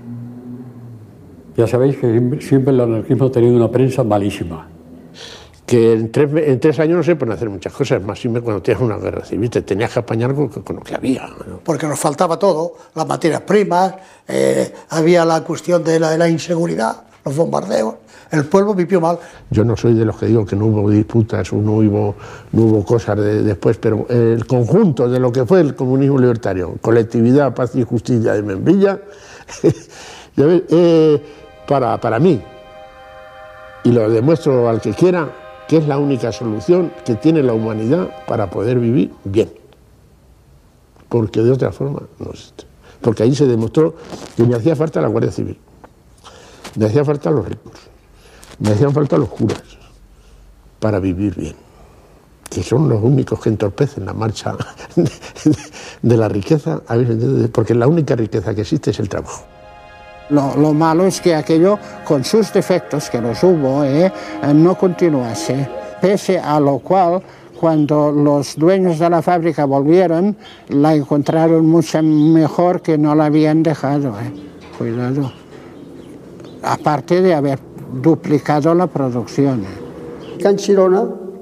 Ya sabéis que siempre el anarquismo ha tenido una prensa malísima. Que en tres, en tres años no se pueden hacer muchas cosas, más siempre cuando tienes una guerra civil, te tenías que apañar con, con lo que había, ¿no? Porque nos faltaba todo, las materias primas, eh, había la cuestión de la, de la inseguridad, los bombardeos. El pueblo vivió mal. Yo no soy de los que digo que no hubo disputas o no hubo, no hubo cosas de, después, pero el conjunto de lo que fue el comunismo libertario, colectividad, paz y justicia de Membilla, ya ves, eh, para, para mí, y lo demuestro al que quiera, que es la única solución que tiene la humanidad para poder vivir bien. Porque de otra forma no existe. Porque ahí se demostró que me hacía falta la Guardia Civil, me hacía falta los ricos, me hacían falta los curas para vivir bien, que son los únicos que entorpecen la marcha de, de la riqueza, porque la única riqueza que existe es el trabajo. Lo, lo malo es que aquello, con sus defectos, que los hubo, eh, no continuase, pese a lo cual, cuando los dueños de la fábrica volvieron, la encontraron mucho mejor que no la habían dejado. Eh. Cuidado. Aparte de haber duplicado la producción. Can Chirona,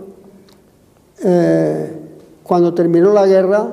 eh, cuando terminó la guerra,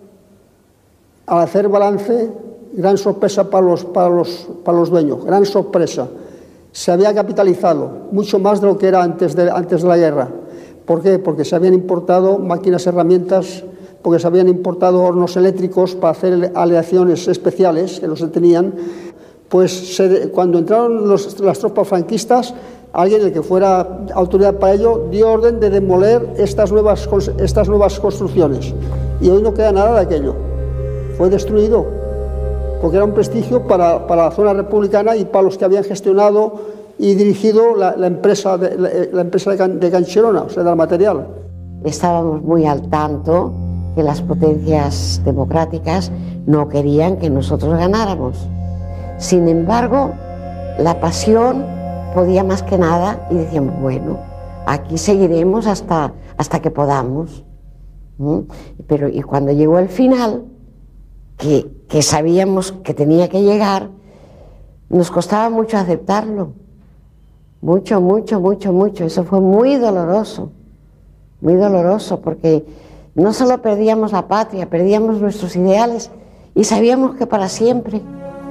al hacer balance, gran sorpresa para los, para los, para los dueños, gran sorpresa. Se había capitalizado mucho más de lo que era antes de, antes de la guerra. ¿Por qué? Porque se habían importado máquinas, herramientas, porque se habían importado hornos eléctricos para hacer aleaciones especiales que no se tenían. Pues se, cuando entraron los, las tropas franquistas, alguien, el que fuera autoridad para ello, dio orden de demoler estas nuevas, estas nuevas construcciones. Y hoy no queda nada de aquello. Fue destruido, porque era un prestigio para, para la zona republicana y para los que habían gestionado y dirigido la, la empresa, de, la, la empresa de, Can, de Can Chirona, o sea, del material. Estábamos muy al tanto que las potencias democráticas no querían que nosotros ganáramos. Sin embargo, la pasión podía más que nada y decíamos, bueno, aquí seguiremos hasta, hasta que podamos. ¿Mm? Pero y cuando llegó el final, que, que sabíamos que tenía que llegar, nos costaba mucho aceptarlo. Mucho, mucho, mucho, mucho. Eso fue muy doloroso, muy doloroso, porque no solo perdíamos la patria, perdíamos nuestros ideales y sabíamos que para siempre.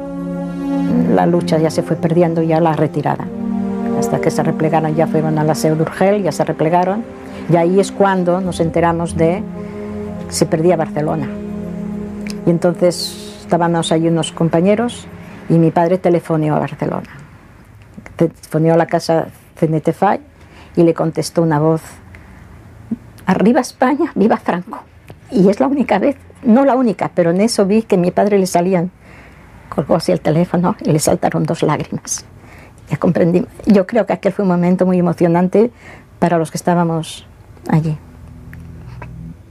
La lucha ya se fue perdiendo, ya la retirada. Hasta que se replegaron, ya fueron a la Seu d'Urgell, ya se replegaron. Y ahí es cuando nos enteramos de que se perdía Barcelona. Y entonces estábamos allí unos compañeros y mi padre telefoneó a Barcelona. Telefoneó a la casa C N T F A I y le contestó una voz: arriba España, viva Franco. Y es la única vez, no la única, pero en eso vi que a mi padre le salían, colgó así el teléfono y le saltaron dos lágrimas. Ya comprendí. Yo creo que aquel fue un momento muy emocionante para los que estábamos allí.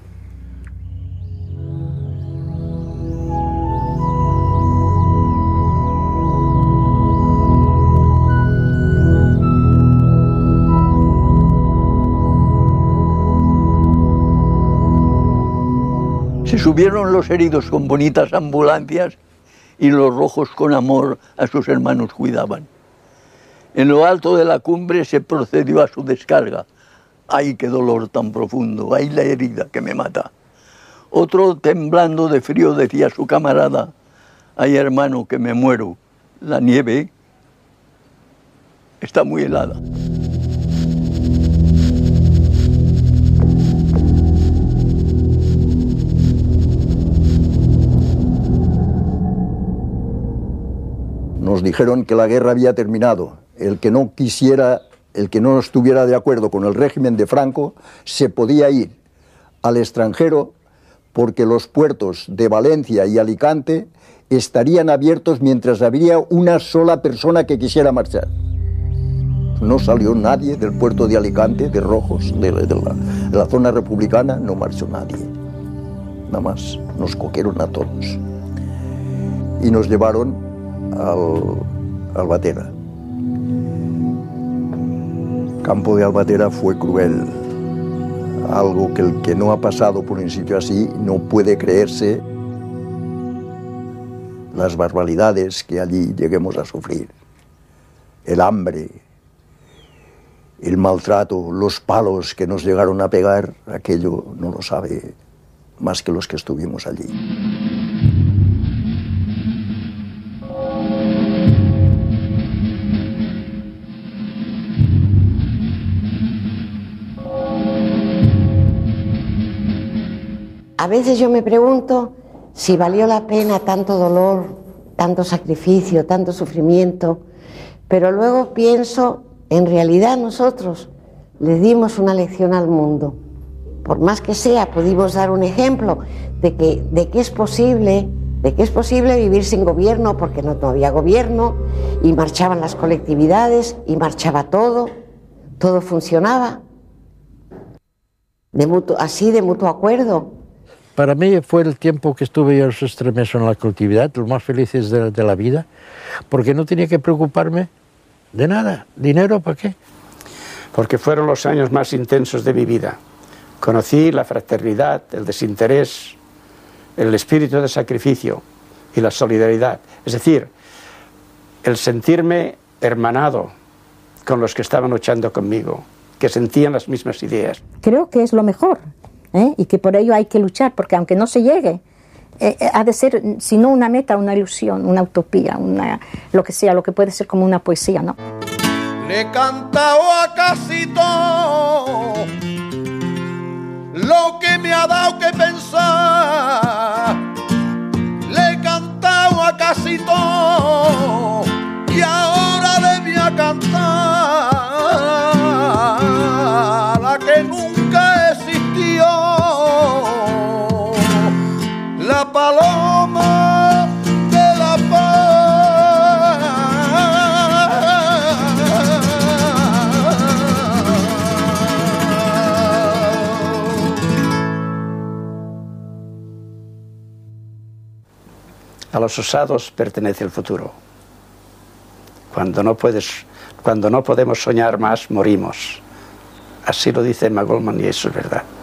Se subieron los heridos con bonitas ambulancias y los rojos con amor a sus hermanos cuidaban. En lo alto de la cumbre se procedió a su descarga. ¡Ay, qué dolor tan profundo! ¡Ay, la herida que me mata! Otro, temblando de frío, decía a su camarada: ¡ay, hermano, que me muero! La nieve está muy helada. Nos dijeron que la guerra había terminado. El que no quisiera, el que no estuviera de acuerdo con el régimen de Franco, se podía ir al extranjero porque los puertos de Valencia y Alicante estarían abiertos mientras habría una sola persona que quisiera marchar. No salió nadie del puerto de Alicante, de Rojos, de, de, la, de la zona republicana, no marchó nadie. Nada más, nos cogieron a todos. Y nos llevaron al Albatera. Campo de Albatera fue cruel. Algo que el que no ha pasado por un sitio así no puede creerse las barbaridades que allí lleguemos a sufrir. El hambre, el maltrato, los palos que nos llegaron a pegar, aquello no lo sabe más que los que estuvimos allí. A veces yo me pregunto si valió la pena tanto dolor, tanto sacrificio, tanto sufrimiento, pero luego pienso, en realidad nosotros le dimos una lección al mundo. Por más que sea, pudimos dar un ejemplo de que, de que es posible, de que es posible vivir sin gobierno, porque no, no había gobierno, y marchaban las colectividades, y marchaba todo, todo funcionaba, de mutuo, así de mutuo acuerdo. Para mí fue el tiempo que estuve yo esos tres meses en la colectividad, los más felices de, de la vida, porque no tenía que preocuparme de nada. ¿Dinero para qué? Porque fueron los años más intensos de mi vida. Conocí la fraternidad, el desinterés, el espíritu de sacrificio y la solidaridad. Es decir, el sentirme hermanado con los que estaban luchando conmigo, que sentían las mismas ideas. Creo que es lo mejor. ¿Eh? Y que por ello hay que luchar, porque aunque no se llegue, eh, ha de ser, si no una meta, una ilusión, una utopía, una, lo que sea, lo que puede ser como una poesía, ¿no? Le he cantado a casi todo lo que me ha dado que pensar. Le he cantado a casi todo y ahora le voy a cantar la que nunca existió, la paloma de la paz. A los osados pertenece el futuro. Cuando no puedes, cuando no podemos soñar más, morimos. Así lo dice Emma Goldman y eso es verdad.